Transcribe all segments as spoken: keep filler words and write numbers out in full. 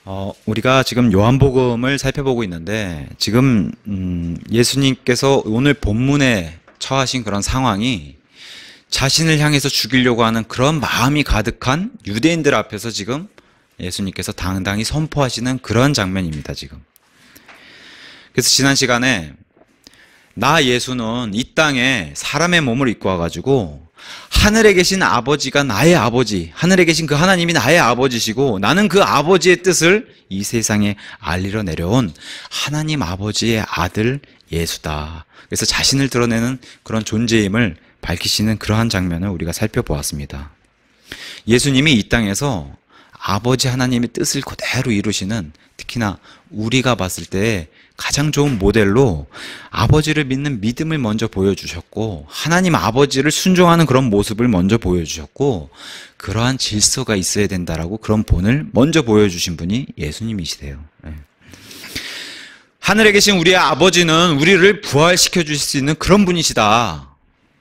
어, 우리가 지금 요한복음을 살펴보고 있는데 지금 음, 예수님께서 오늘 본문에 처하신 그런 상황이 자신을 향해서 죽이려고 하는 그런 마음이 가득한 유대인들 앞에서 지금 예수님께서 당당히 선포하시는 그런 장면입니다, 지금. 그래서 지난 시간에 나 예수는 이 땅에 사람의 몸을 입고 와가지고 하늘에 계신 아버지가 나의 아버지, 하늘에 계신 그 하나님이 나의 아버지시고 나는 그 아버지의 뜻을 이 세상에 알리러 내려온 하나님 아버지의 아들 예수다. 그래서 자신을 드러내는 그런 존재임을 밝히시는 그러한 장면을 우리가 살펴보았습니다. 예수님이 이 땅에서 아버지 하나님의 뜻을 그대로 이루시는, 특히나 우리가 봤을 때 가장 좋은 모델로 아버지를 믿는 믿음을 먼저 보여주셨고, 하나님 아버지를 순종하는 그런 모습을 먼저 보여주셨고, 그러한 질서가 있어야 된다라고 그런 본을 먼저 보여주신 분이 예수님이시대요. 네. 하늘에 계신 우리의 아버지는 우리를 부활시켜 주실 수 있는 그런 분이시다.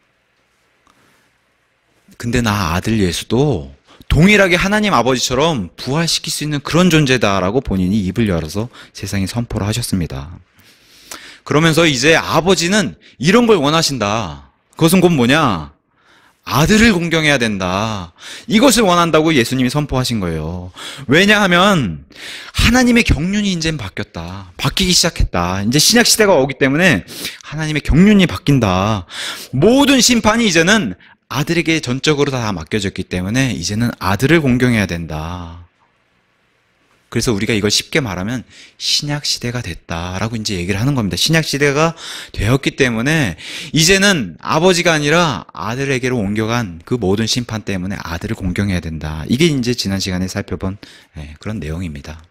근데 나 아들 예수도 동일하게 하나님 아버지처럼 부활시킬 수 있는 그런 존재다라고 본인이 입을 열어서 세상에 선포를 하셨습니다. 그러면서 이제 아버지는 이런 걸 원하신다. 그것은 곧 뭐냐? 아들을 공경해야 된다. 이것을 원한다고 예수님이 선포하신 거예요. 왜냐하면 하나님의 경륜이 이제는 바뀌었다. 바뀌기 시작했다. 이제 신약 시대가 오기 때문에 하나님의 경륜이 바뀐다. 모든 심판이 이제는 아들에게 전적으로 다 맡겨졌기 때문에 이제는 아들을 공경해야 된다. 그래서 우리가 이걸 쉽게 말하면 신약 시대가 됐다라고 이제 얘기를 하는 겁니다. 신약 시대가 되었기 때문에 이제는 아버지가 아니라 아들에게로 옮겨간 그 모든 심판 때문에 아들을 공경해야 된다. 이게 이제 지난 시간에 살펴본 그런 내용입니다.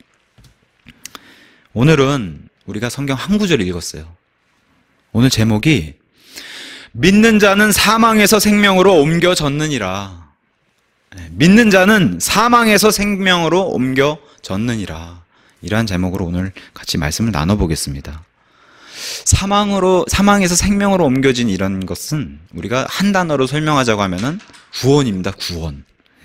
오늘은 우리가 성경 한 구절을 읽었어요. 오늘 제목이 믿는 자는 사망에서 생명으로 옮겨졌느니라. 믿는 자는 사망에서 생명으로 옮겨졌느니라. 이러한 제목으로 오늘 같이 말씀을 나눠보겠습니다. 사망으로, 사망에서 생명으로 옮겨진 이런 것은 우리가 한 단어로 설명하자고 하면은 구원입니다. 구원.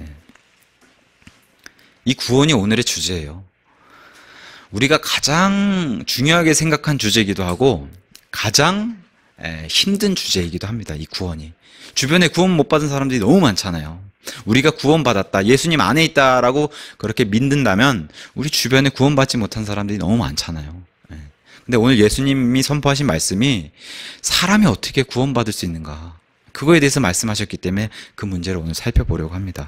이 구원이 오늘의 주제예요. 우리가 가장 중요하게 생각한 주제이기도 하고 가장 에, 힘든 주제이기도 합니다. 이 구원이. 주변에 구원 못 받은 사람들이 너무 많잖아요. 우리가 구원받았다, 예수님 안에 있다라고 그렇게 믿는다면 우리 주변에 구원받지 못한 사람들이 너무 많잖아요. 에. 근데 오늘 예수님이 선포하신 말씀이 사람이 어떻게 구원받을 수 있는가, 그거에 대해서 말씀하셨기 때문에 그 문제를 오늘 살펴보려고 합니다.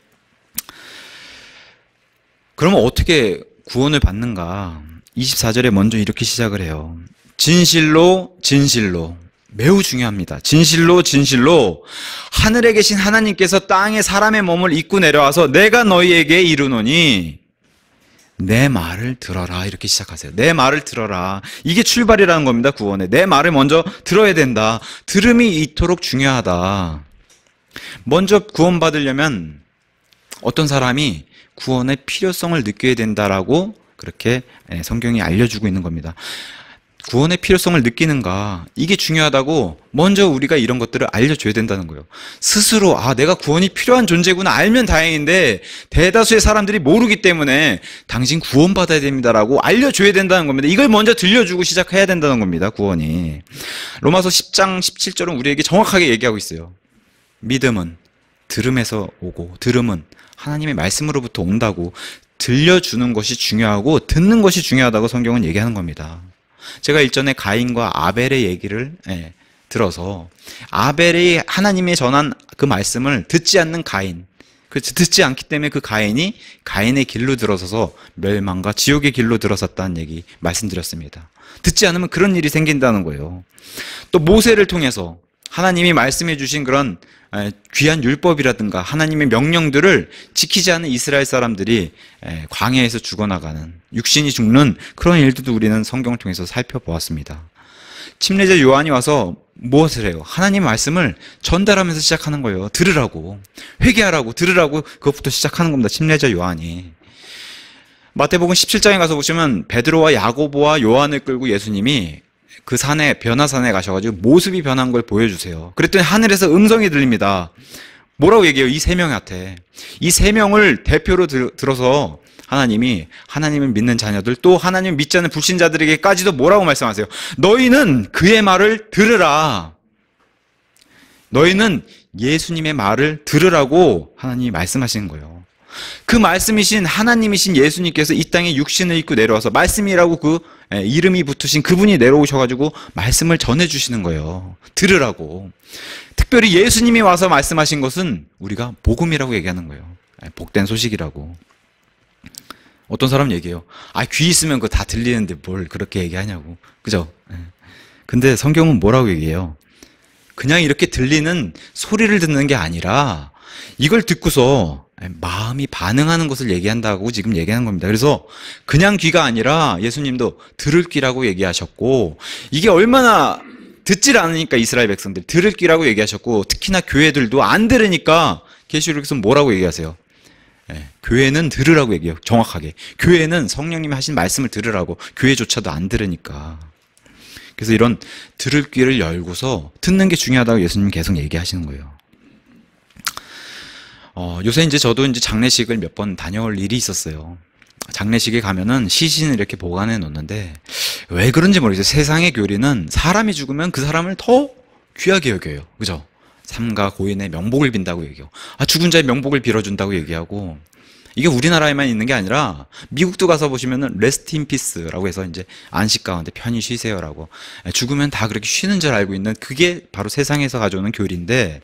그러면 어떻게 구원을 받는가? 이십사 절에 먼저 이렇게 시작을 해요. 진실로 진실로, 매우 중요합니다. 진실로 진실로 하늘에 계신 하나님께서 땅에 사람의 몸을 입고 내려와서 내가 너희에게 이르노니 내 말을 들어라. 이렇게 시작하세요. 내 말을 들어라. 이게 출발이라는 겁니다. 구원에. 내 말을 먼저 들어야 된다. 들음이 이토록 중요하다. 먼저 구원받으려면 어떤 사람이 구원의 필요성을 느껴야 된다라고 그렇게 성경이 알려주고 있는 겁니다. 구원의 필요성을 느끼는가, 이게 중요하다고 먼저 우리가 이런 것들을 알려줘야 된다는 거예요. 스스로 아 내가 구원이 필요한 존재구나 알면 다행인데 대다수의 사람들이 모르기 때문에 당신 구원받아야 됩니다라고 알려줘야 된다는 겁니다. 이걸 먼저 들려주고 시작해야 된다는 겁니다. 구원이. 로마서 십 장 십칠 절은 우리에게 정확하게 얘기하고 있어요. 믿음은 들음에서 오고 들음은 하나님의 말씀으로부터 온다고, 들려주는 것이 중요하고 듣는 것이 중요하다고 성경은 얘기하는 겁니다. 제가 일전에 가인과 아벨의 얘기를 예, 들어서 아벨이 하나님이 전한 그 말씀을 듣지 않는 가인, 그 듣지 않기 때문에 그 가인이 가인의 길로 들어서서 멸망과 지옥의 길로 들어섰다는 얘기 말씀드렸습니다. 듣지 않으면 그런 일이 생긴다는 거예요. 또 모세를 통해서 하나님이 말씀해 주신 그런 귀한 율법이라든가 하나님의 명령들을 지키지 않은 이스라엘 사람들이 광야에서 죽어나가는, 육신이 죽는 그런 일들도 우리는 성경을 통해서 살펴보았습니다. 침례자 요한이 와서 무엇을 해요? 하나님 말씀을 전달하면서 시작하는 거예요. 들으라고, 회개하라고, 들으라고, 그것부터 시작하는 겁니다. 침례자 요한이. 마태복음 십칠 장에 가서 보시면 베드로와 야고보와 요한을 끌고 예수님이 그 산에, 변화산에 가셔가지고 모습이 변한 걸 보여주세요. 그랬더니 하늘에서 음성이 들립니다. 뭐라고 얘기해요? 이 세 명한테. 이 세 명을 대표로 들, 들어서 하나님이 하나님을 믿는 자녀들 또 하나님을 믿지 않는 불신자들에게까지도 뭐라고 말씀하세요? 너희는 그의 말을 들으라. 너희는 예수님의 말을 들으라고 하나님이 말씀하시는 거예요. 그 말씀이신 하나님이신 예수님께서 이 땅에 육신을 입고 내려와서 말씀이라고 그 이름이 붙으신 그분이 내려오셔가지고 말씀을 전해주시는 거예요. 들으라고. 특별히 예수님이 와서 말씀하신 것은 우리가 복음이라고 얘기하는 거예요. 복된 소식이라고. 어떤 사람 얘기해요. 아, 귀 있으면 그거 다 들리는데 뭘 그렇게 얘기하냐고. 그죠? 근데 성경은 뭐라고 얘기해요? 그냥 이렇게 들리는 소리를 듣는 게 아니라 이걸 듣고서 마음이 반응하는 것을 얘기한다고 지금 얘기하는 겁니다. 그래서 그냥 귀가 아니라 예수님도 들을 귀라고 얘기하셨고, 이게 얼마나 듣질 않으니까 이스라엘 백성들 들을 귀라고 얘기하셨고, 특히나 교회들도 안 들으니까 계시록에서 뭐라고 얘기하세요? 네, 교회는 들으라고 얘기해요. 정확하게 교회는 성령님이 하신 말씀을 들으라고. 교회조차도 안 들으니까. 그래서 이런 들을 귀를 열고서 듣는 게 중요하다고 예수님 계속 얘기하시는 거예요. 어, 요새 이제 저도 이제 장례식을 몇 번 다녀올 일이 있었어요. 장례식에 가면은 시신을 이렇게 보관해 놓는데 왜 그런지 모르겠어요. 세상의 교리는 사람이 죽으면 그 사람을 더 귀하게 여겨요. 그죠? 삼가 고인의 명복을 빈다고 얘기하고, 아, 죽은 자의 명복을 빌어준다고 얘기하고, 이게 우리나라에만 있는 게 아니라 미국도 가서 보시면은 레스트 인 피스라고 해서 이제 안식 가운데 편히 쉬세요라고, 죽으면 다 그렇게 쉬는 줄 알고 있는 그게 바로 세상에서 가져오는 교리인데,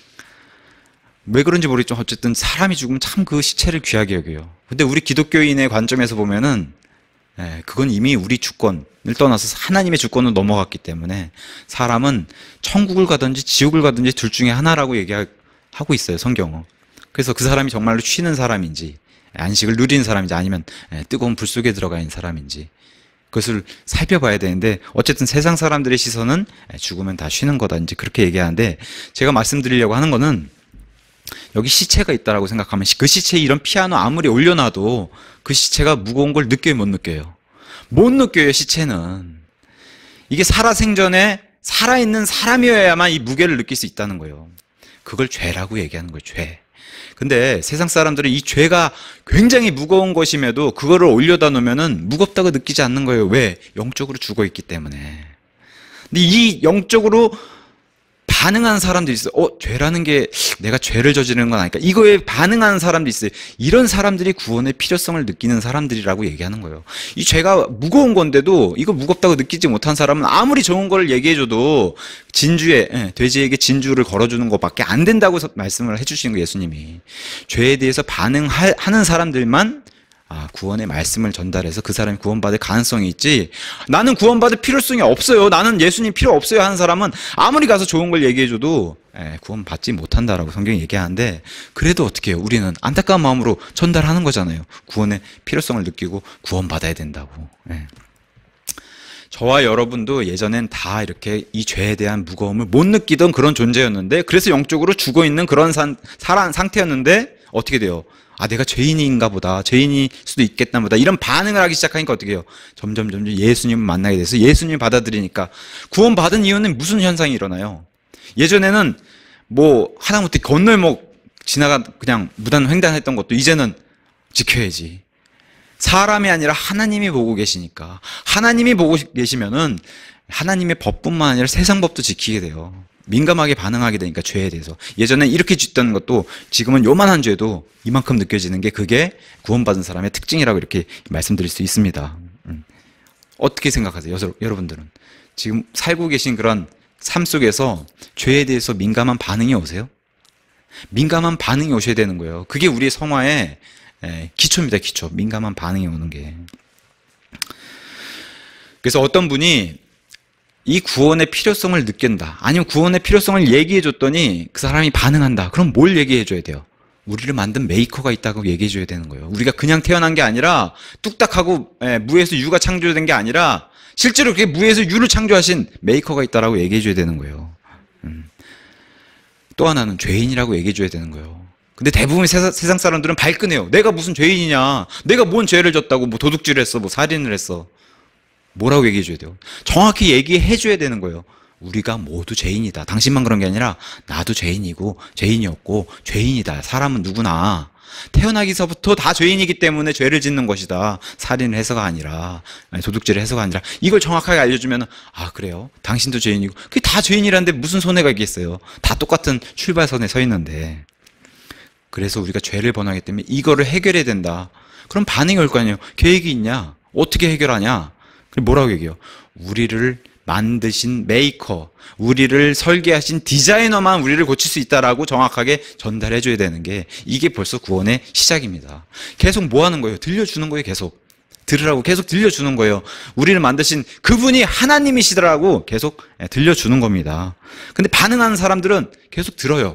왜 그런지 모르겠지만 어쨌든 사람이 죽으면 참 그 시체를 귀하게 여겨요. 근데 우리 기독교인의 관점에서 보면은 예, 그건 이미 우리 주권을 떠나서 하나님의 주권으로 넘어갔기 때문에 사람은 천국을 가든지 지옥을 가든지 둘 중에 하나라고 얘기하고 있어요, 성경은. 그래서 그 사람이 정말로 쉬는 사람인지, 안식을 누리는 사람인지, 아니면 뜨거운 불 속에 들어가 있는 사람인지, 그것을 살펴봐야 되는데, 어쨌든 세상 사람들의 시선은 죽으면 다 쉬는 거다, 이제 그렇게 얘기하는데, 제가 말씀드리려고 하는 거는, 여기 시체가 있다라고 생각하면 그 시체에 이런 피아노 아무리 올려놔도 그 시체가 무거운 걸 느껴요, 못 느껴요? 못 느껴요. 시체는 이게 살아생전에 살아있는 사람이어야만 이 무게를 느낄 수 있다는 거예요. 그걸 죄라고 얘기하는 거예요, 죄. 근데 세상 사람들은 이 죄가 굉장히 무거운 것임에도 그거를 올려다 놓으면은 무겁다고 느끼지 않는 거예요. 왜? 영적으로 죽어 있기 때문에. 근데 이 영적으로 반응하는 사람들이 있어요. 어, 죄라는 게 내가 죄를 저지르는 건 아닐까? 이거에 반응하는 사람들이 있어요. 이런 사람들이 구원의 필요성을 느끼는 사람들이라고 얘기하는 거예요. 이 죄가 무거운 건데도 이거 무겁다고 느끼지 못한 사람은 아무리 좋은 걸 얘기해줘도 진주에, 예, 돼지에게 진주를 걸어주는 것밖에 안 된다고 말씀을 해주시는 거예요, 예수님이. 죄에 대해서 반응하는 사람들만 아, 구원의 말씀을 전달해서 그 사람이 구원받을 가능성이 있지, 나는 구원받을 필요성이 없어요, 나는 예수님 필요 없어요 하는 사람은 아무리 가서 좋은 걸 얘기해줘도 예, 구원받지 못한다라고 성경이 얘기하는데, 그래도 어떻게 해요? 우리는 안타까운 마음으로 전달하는 거잖아요. 구원의 필요성을 느끼고 구원받아야 된다고. 예. 저와 여러분도 예전엔 다 이렇게 이 죄에 대한 무거움을 못 느끼던 그런 존재였는데, 그래서 영적으로 죽어있는 그런 산, 살아, 상태였는데 어떻게 돼요? 아, 내가 죄인인가 보다, 죄인일 수도 있겠나 보다, 이런 반응을 하기 시작하니까 어떻게 해요? 점점 점점 예수님을 만나게 돼서 예수님을 받아들이니까 구원받은 이유는 무슨 현상이 일어나요? 예전에는 뭐 하다못해 건널목 지나가 그냥 무단 횡단했던 것도 이제는 지켜야지. 사람이 아니라 하나님이 보고 계시니까, 하나님이 보고 계시면은 하나님의 법뿐만 아니라 세상 법도 지키게 돼요. 민감하게 반응하게 되니까, 죄에 대해서. 예전엔 이렇게 짓던 것도 지금은 요만한 죄도 이만큼 느껴지는 게, 그게 구원받은 사람의 특징이라고 이렇게 말씀드릴 수 있습니다. 음. 어떻게 생각하세요? 여러분들은 지금 살고 계신 그런 삶 속에서 죄에 대해서 민감한 반응이 오세요? 민감한 반응이 오셔야 되는 거예요. 그게 우리의 성화의 기초입니다. 기초. 민감한 반응이 오는 게. 그래서 어떤 분이 이 구원의 필요성을 느낀다, 아니면 구원의 필요성을 얘기해 줬더니 그 사람이 반응한다. 그럼 뭘 얘기해 줘야 돼요? 우리를 만든 메이커가 있다고 얘기해 줘야 되는 거예요. 우리가 그냥 태어난 게 아니라, 뚝딱하고 무에서 유가 창조된 게 아니라 실제로 그렇게 무에서 유를 창조하신 메이커가 있다라고 얘기해 줘야 되는 거예요. 음. 또 하나는 죄인이라고 얘기해 줘야 되는 거예요. 근데 대부분 세상, 세상 사람들은 발끈해요. 내가 무슨 죄인이냐, 내가 뭔 죄를 졌다고, 뭐 도둑질을 했어, 뭐 살인을 했어. 뭐라고 얘기해 줘야 돼요? 정확히 얘기해 줘야 되는 거예요. 우리가 모두 죄인이다. 당신만 그런 게 아니라 나도 죄인이고 죄인이었고 죄인이다. 사람은 누구나 태어나기서부터 다 죄인이기 때문에 죄를 짓는 것이다. 살인을 해서가 아니라, 아니, 도둑질을 해서가 아니라, 이걸 정확하게 알려주면, 아, 그래요? 당신도 죄인이고, 그게 다 죄인이라는데 무슨 손해가 있겠어요? 다 똑같은 출발선에 서 있는데. 그래서 우리가 죄를 범하기 때문에 이거를 해결해야 된다. 그럼 반응이 올 거 아니에요? 계획이 있냐? 어떻게 해결하냐? 그럼 뭐라고 얘기해요? 우리를 만드신 메이커, 우리를 설계하신 디자이너만 우리를 고칠 수 있다라고 정확하게 전달해 줘야 되는 게, 이게 벌써 구원의 시작입니다. 계속 뭐 하는 거예요? 들려주는 거예요. 계속 들으라고 계속 들려주는 거예요. 우리를 만드신 그분이 하나님이시더라고 계속 들려주는 겁니다. 근데 반응하는 사람들은 계속 들어요.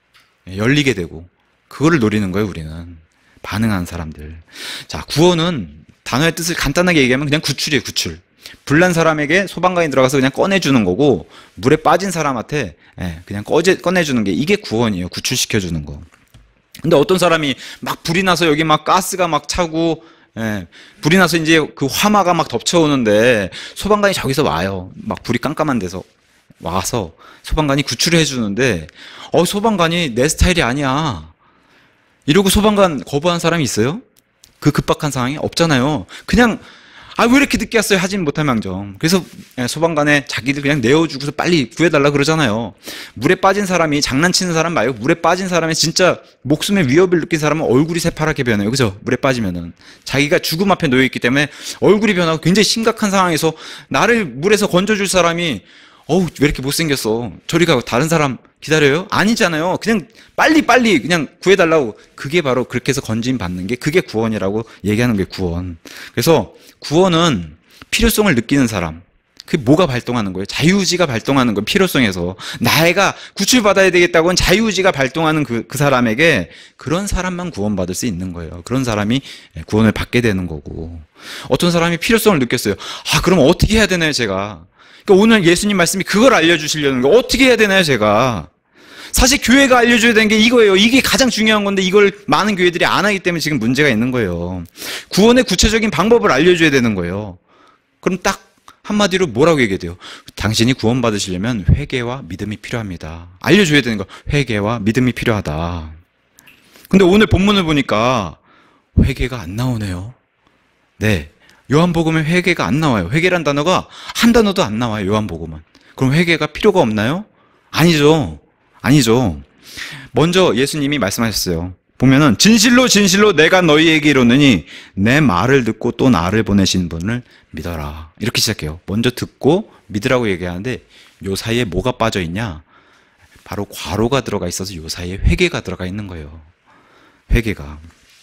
열리게 되고, 그거를 노리는 거예요. 우리는 반응하는 사람들. 자, 구원은 단어의 뜻을 간단하게 얘기하면 그냥 구출이에요. 구출. 불난 사람에게 소방관이 들어가서 그냥 꺼내주는 거고, 물에 빠진 사람한테 그냥 꺼제, 꺼내주는 게, 이게 구원이에요. 구출시켜주는 거. 근데 어떤 사람이 막 불이 나서 여기 막 가스가 막 차고, 예, 불이 나서 이제 그 화마가 막 덮쳐오는데 소방관이 저기서 와요. 막 불이 깜깜한 데서 와서 소방관이 구출을 해주는데, 어, 소방관이 내 스타일이 아니야. 이러고 소방관 거부한 사람이 있어요? 그 급박한 상황이 없잖아요. 그냥, 아, 왜 이렇게 늦게 왔어요? 하진 못할 망정. 그래서 소방관에 자기들 그냥 내어주고서 빨리 구해달라 그러잖아요. 물에 빠진 사람이, 장난치는 사람 말고 물에 빠진 사람이 진짜 목숨의 위협을 느낀 사람은 얼굴이 새파랗게 변해요. 그죠? 물에 빠지면은. 자기가 죽음 앞에 놓여있기 때문에 얼굴이 변하고 굉장히 심각한 상황에서 나를 물에서 건져줄 사람이, 어우, 왜 이렇게 못생겼어? 저리 가고 다른 사람 기다려요? 아니잖아요. 그냥 빨리빨리 그냥 구해달라고. 그게 바로 그렇게 해서 건짐 받는 게, 그게 구원이라고 얘기하는 게 구원. 그래서 구원은 필요성을 느끼는 사람. 그게 뭐가 발동하는 거예요? 자유의지가 발동하는 거예요. 필요성에서. 나애가 구출받아야 되겠다고는 자유의지가 발동하는 그, 그 사람에게, 그런 사람만 구원받을 수 있는 거예요. 그런 사람이 구원을 받게 되는 거고. 어떤 사람이 필요성을 느꼈어요. 아, 그럼 어떻게 해야 되나요, 제가? 그러니까 오늘 예수님 말씀이 그걸 알려주시려는 거예요. 어떻게 해야 되나요, 제가? 사실 교회가 알려줘야 되는 게 이거예요. 이게 가장 중요한 건데 이걸 많은 교회들이 안 하기 때문에 지금 문제가 있는 거예요. 구원의 구체적인 방법을 알려줘야 되는 거예요. 그럼 딱 한마디로 뭐라고 얘기해야 돼요? 당신이 구원받으시려면 회개와 믿음이 필요합니다. 알려줘야 되는 거. 회개와 믿음이 필요하다. 근데 오늘 본문을 보니까 회개가 안 나오네요. 네. 요한복음에 회개가 안 나와요. 회개란 단어가 한 단어도 안 나와요. 요한복음은. 그럼 회개가 필요가 없나요? 아니죠. 아니죠. 먼저 예수님이 말씀하셨어요. 보면은 진실로 진실로 내가 너희에게 이르노니 내 말을 듣고 또 나를 보내신 분을 믿어라. 이렇게 시작해요. 먼저 듣고 믿으라고 얘기하는데, 요 사이에 뭐가 빠져 있냐? 바로 괄호가 들어가 있어서 요 사이에 회개가 들어가 있는 거예요. 회개가.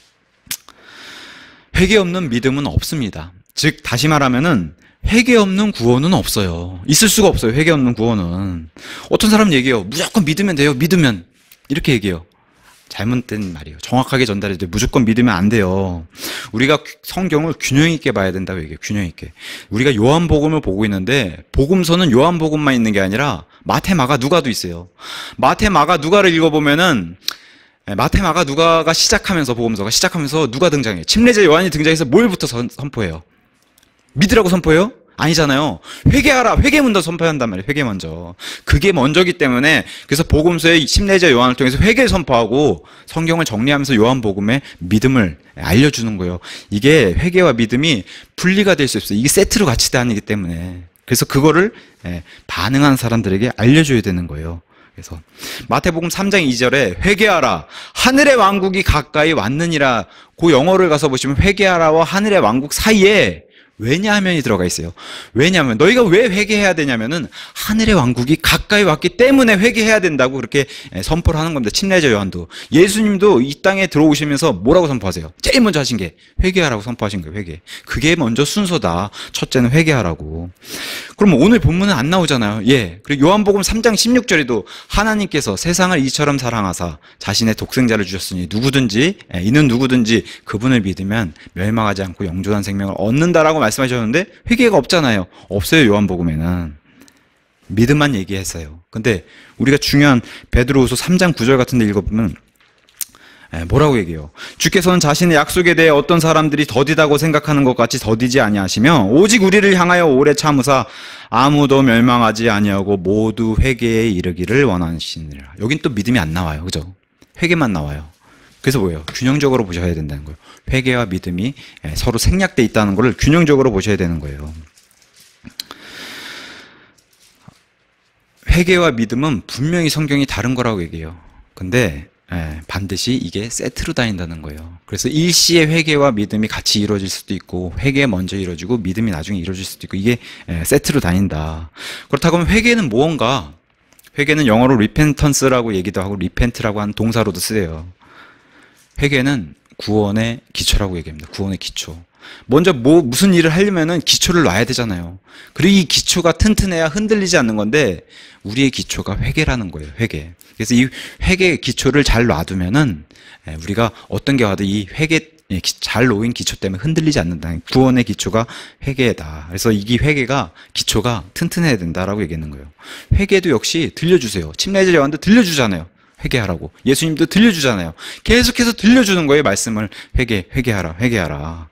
회개 없는 믿음은 없습니다. 즉 다시 말하면은 회개 없는 구원은 없어요. 있을 수가 없어요. 회개 없는 구원은. 어떤 사람은 얘기해요. 무조건 믿으면 돼요. 믿으면. 이렇게 얘기해요. 잘못된 말이에요. 정확하게 전달해야 돼요. 무조건 믿으면 안 돼요. 우리가 성경을 균형 있게 봐야 된다고 얘기해요. 균형 있게. 우리가 요한복음을 보고 있는데, 복음서는 요한복음만 있는 게 아니라 마태, 마가, 누가도 있어요. 마태, 마가, 누가를 읽어보면은 마태, 마가, 누가가 시작하면서, 복음서가 시작하면서 누가 등장해요? 침례자 요한이 등장해서 뭘부터 선포해요? 믿으라고 선포해요? 아니잖아요. 회개하라. 회개 먼저 선포한단 말이에요. 회개 먼저. 그게 먼저기 때문에, 그래서 복음서의 침례자 요한을 통해서 회개를 선포하고 성경을 정리하면서 요한복음의 믿음을 알려주는 거예요. 이게 회개와 믿음이 분리가 될 수 없어요. 이게 세트로 같이 다니기 때문에. 그래서 그거를 반응하는 사람들에게 알려줘야 되는 거예요. 그래서 마태복음 삼 장 이 절에 회개하라. 하늘의 왕국이 가까이 왔느니라. 그 영어를 가서 보시면 회개하라와 하늘의 왕국 사이에 왜냐하면이 들어가 있어요. 왜냐하면 너희가 왜 회개해야 되냐면은 하늘의 왕국이 가까이 왔기 때문에 회개해야 된다고 그렇게 선포를 하는 겁니다. 침례자 요한도. 예수님도 이 땅에 들어오시면서 뭐라고 선포하세요? 제일 먼저 하신 게 회개하라고 선포하신 거예요. 회개. 그게 먼저 순서다. 첫째는 회개하라고. 그럼 오늘 본문은 안 나오잖아요. 예. 그리고 요한복음 삼 장 십육 절에도 하나님께서 세상을 이처럼 사랑하사 자신의 독생자를 주셨으니 누구든지, 이는 누구든지 그분을 믿으면 멸망하지 않고 영존한 생명을 얻는다라고 말씀하셨는데 회개가 없잖아요. 없어요. 요한복음에는. 믿음만 얘기했어요. 근데 우리가 중요한 베드로후서 삼 장 구 절 같은 데 읽어보면 뭐라고 얘기해요? 주께서는 자신의 약속에 대해 어떤 사람들이 더디다고 생각하는 것 같이 더디지 아니하시며 오직 우리를 향하여 오래 참으사 아무도 멸망하지 아니하고 모두 회개에 이르기를 원하시니라. 여긴 또 믿음이 안 나와요. 그죠? 회개만 나와요. 그래서 뭐예요? 균형적으로 보셔야 된다는 거예요. 회개와 믿음이 서로 생략돼 있다는 것을 균형적으로 보셔야 되는 거예요. 회개와 믿음은 분명히 성경이 다른 거라고 얘기해요. 근데 예, 반드시 이게 세트로 다닌다는 거예요. 그래서 일시에 회개와 믿음이 같이 이루어질 수도 있고 회개 먼저 이루어지고 믿음이 나중에 이루어질 수도 있고 이게 예, 세트로 다닌다. 그렇다고 하면 회개는 무언가? 회개는 영어로 repentance라고 얘기도 하고 repent라고 하는 동사로도 쓰여요. 회개는 구원의 기초라고 얘기합니다. 구원의 기초. 먼저 뭐 무슨 일을 하려면은 기초를 놔야 되잖아요. 그리고 이 기초가 튼튼해야 흔들리지 않는 건데 우리의 기초가 회개라는 거예요. 회개. 그래서 이 회개의 기초를 잘 놔두면은 우리가 어떤 게 와도 이 회개 잘 놓인 기초 때문에 흔들리지 않는다. 구원의 기초가 회개다. 그래서 이 회개가 기초가 튼튼해야 된다라고 얘기하는 거예요. 회개도 역시 들려주세요. 침례자 요한도 들려주잖아요. 회개하라고. 예수님도 들려주잖아요. 계속해서 들려주는 거예요. 말씀을 회개, 회개하라, 회개하라.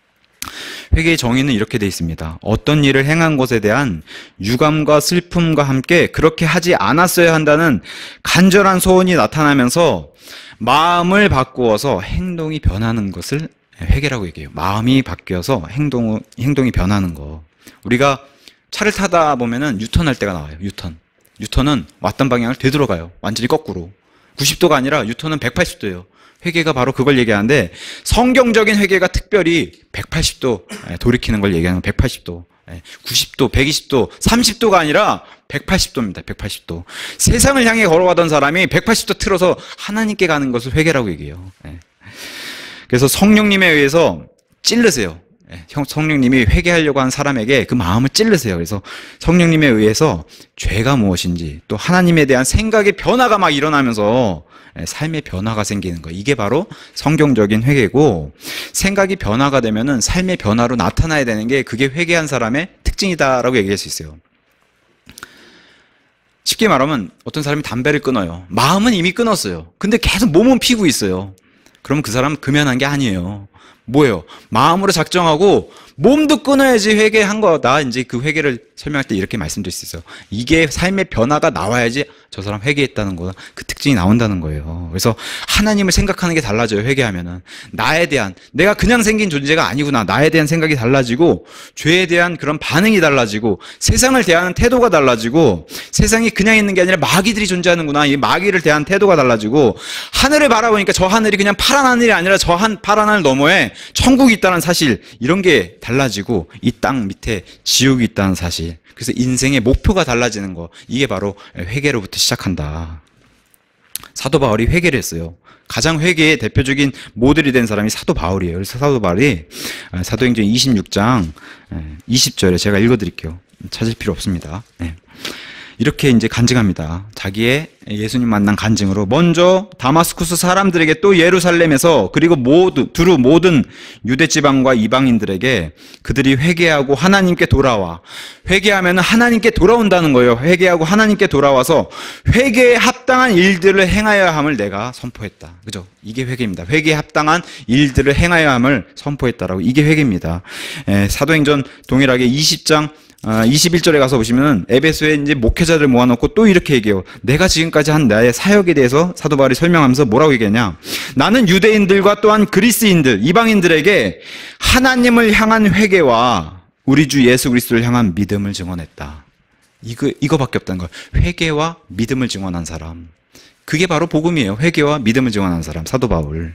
회개의 정의는 이렇게 되어 있습니다. 어떤 일을 행한 것에 대한 유감과 슬픔과 함께 그렇게 하지 않았어야 한다는 간절한 소원이 나타나면서 마음을 바꾸어서 행동이 변하는 것을 회개라고 얘기해요. 마음이 바뀌어서 행동, 행동이 변하는 거. 우리가 차를 타다 보면은 유턴할 때가 나와요. 유턴. 유턴은 왔던 방향을 되돌아가요. 완전히 거꾸로. 구십 도가 아니라 유턴은 백팔십 도예요. 회개가 바로 그걸 얘기하는데 성경적인 회개가 특별히 백팔십 도 돌이키는 걸 얘기하는 백팔십 도, 구십 도, 백이십 도, 삼십 도가 아니라 백팔십 도입니다. 백팔십 도. 세상을 향해 걸어가던 사람이 백팔십 도 틀어서 하나님께 가는 것을 회개라고 얘기해요. 그래서 성령님에 의해서 찔르세요. 성령님이 회개하려고 한 사람에게 그 마음을 찔르세요. 그래서 성령님에 의해서 죄가 무엇인지 또 하나님에 대한 생각의 변화가 막 일어나면서 삶의 변화가 생기는 거예요. 이게 바로 성경적인 회개고 생각이 변화가 되면은 삶의 변화로 나타나야 되는 게 그게 회개한 사람의 특징이다라고 얘기할 수 있어요. 쉽게 말하면 어떤 사람이 담배를 끊어요. 마음은 이미 끊었어요. 근데 계속 몸은 피고 있어요. 그러면 그 사람은 금연한 게 아니에요. 뭐예요? 마음으로 작정하고 몸도 끊어야지 회개한 거다. 이제 그 회개를 설명할 때 이렇게 말씀드릴 수 있어요. 이게 삶의 변화가 나와야지 저 사람 회개했다는 거다. 그 특징이 나온다는 거예요. 그래서 하나님을 생각하는 게 달라져요. 회개하면은 나에 대한 내가 그냥 생긴 존재가 아니구나. 나에 대한 생각이 달라지고 죄에 대한 그런 반응이 달라지고 세상을 대하는 태도가 달라지고 세상이 그냥 있는 게 아니라 마귀들이 존재하는구나. 이 마귀를 대한 태도가 달라지고 하늘을 바라보니까 저 하늘이 그냥 파란 하늘이 아니라 저 한 파란 하늘 너머에 천국이 있다는 사실 이런 게 달라지고 이 땅 밑에 지옥이 있다는 사실. 그래서 인생의 목표가 달라지는 거. 이게 바로 회개로부터 시작한다. 사도 바울이 회개를 했어요. 가장 회개의 대표적인 모델이 된 사람이 사도 바울이에요. 그래서 사도 바울이 사도행전 이십육 장 이십 절에 제가 읽어드릴게요. 찾을 필요 없습니다. 이렇게 이제 간증합니다. 자기의 예수님 만난 간증으로 먼저 다마스쿠스 사람들에게 또 예루살렘에서 그리고 모두 두루 모든 유대 지방과 이방인들에게 그들이 회개하고 하나님께 돌아와 회개하면 하나님께 돌아온다는 거예요. 회개하고 하나님께 돌아와서 회개에 합당한 일들을 행하여야 함을 내가 선포했다. 그죠? 이게 회개입니다. 회개에 합당한 일들을 행하여야 함을 선포했다라고. 이게 회개입니다. 에, 사도행전 동일하게 이십 장 아, 이십일 절에 가서 보시면 에베소에 이제 목회자들 모아놓고 또 이렇게 얘기해요. 내가 지금까지 한 나의 사역에 대해서 사도 바울이 설명하면서 뭐라고 얘기하냐? 나는 유대인들과 또한 그리스인들, 이방인들에게 하나님을 향한 회개와 우리 주 예수 그리스도를 향한 믿음을 증언했다. 이거 이거밖에 없다는 거예요. 회개와 믿음을 증언한 사람. 그게 바로 복음이에요. 회개와 믿음을 증언한 사람, 사도 바울.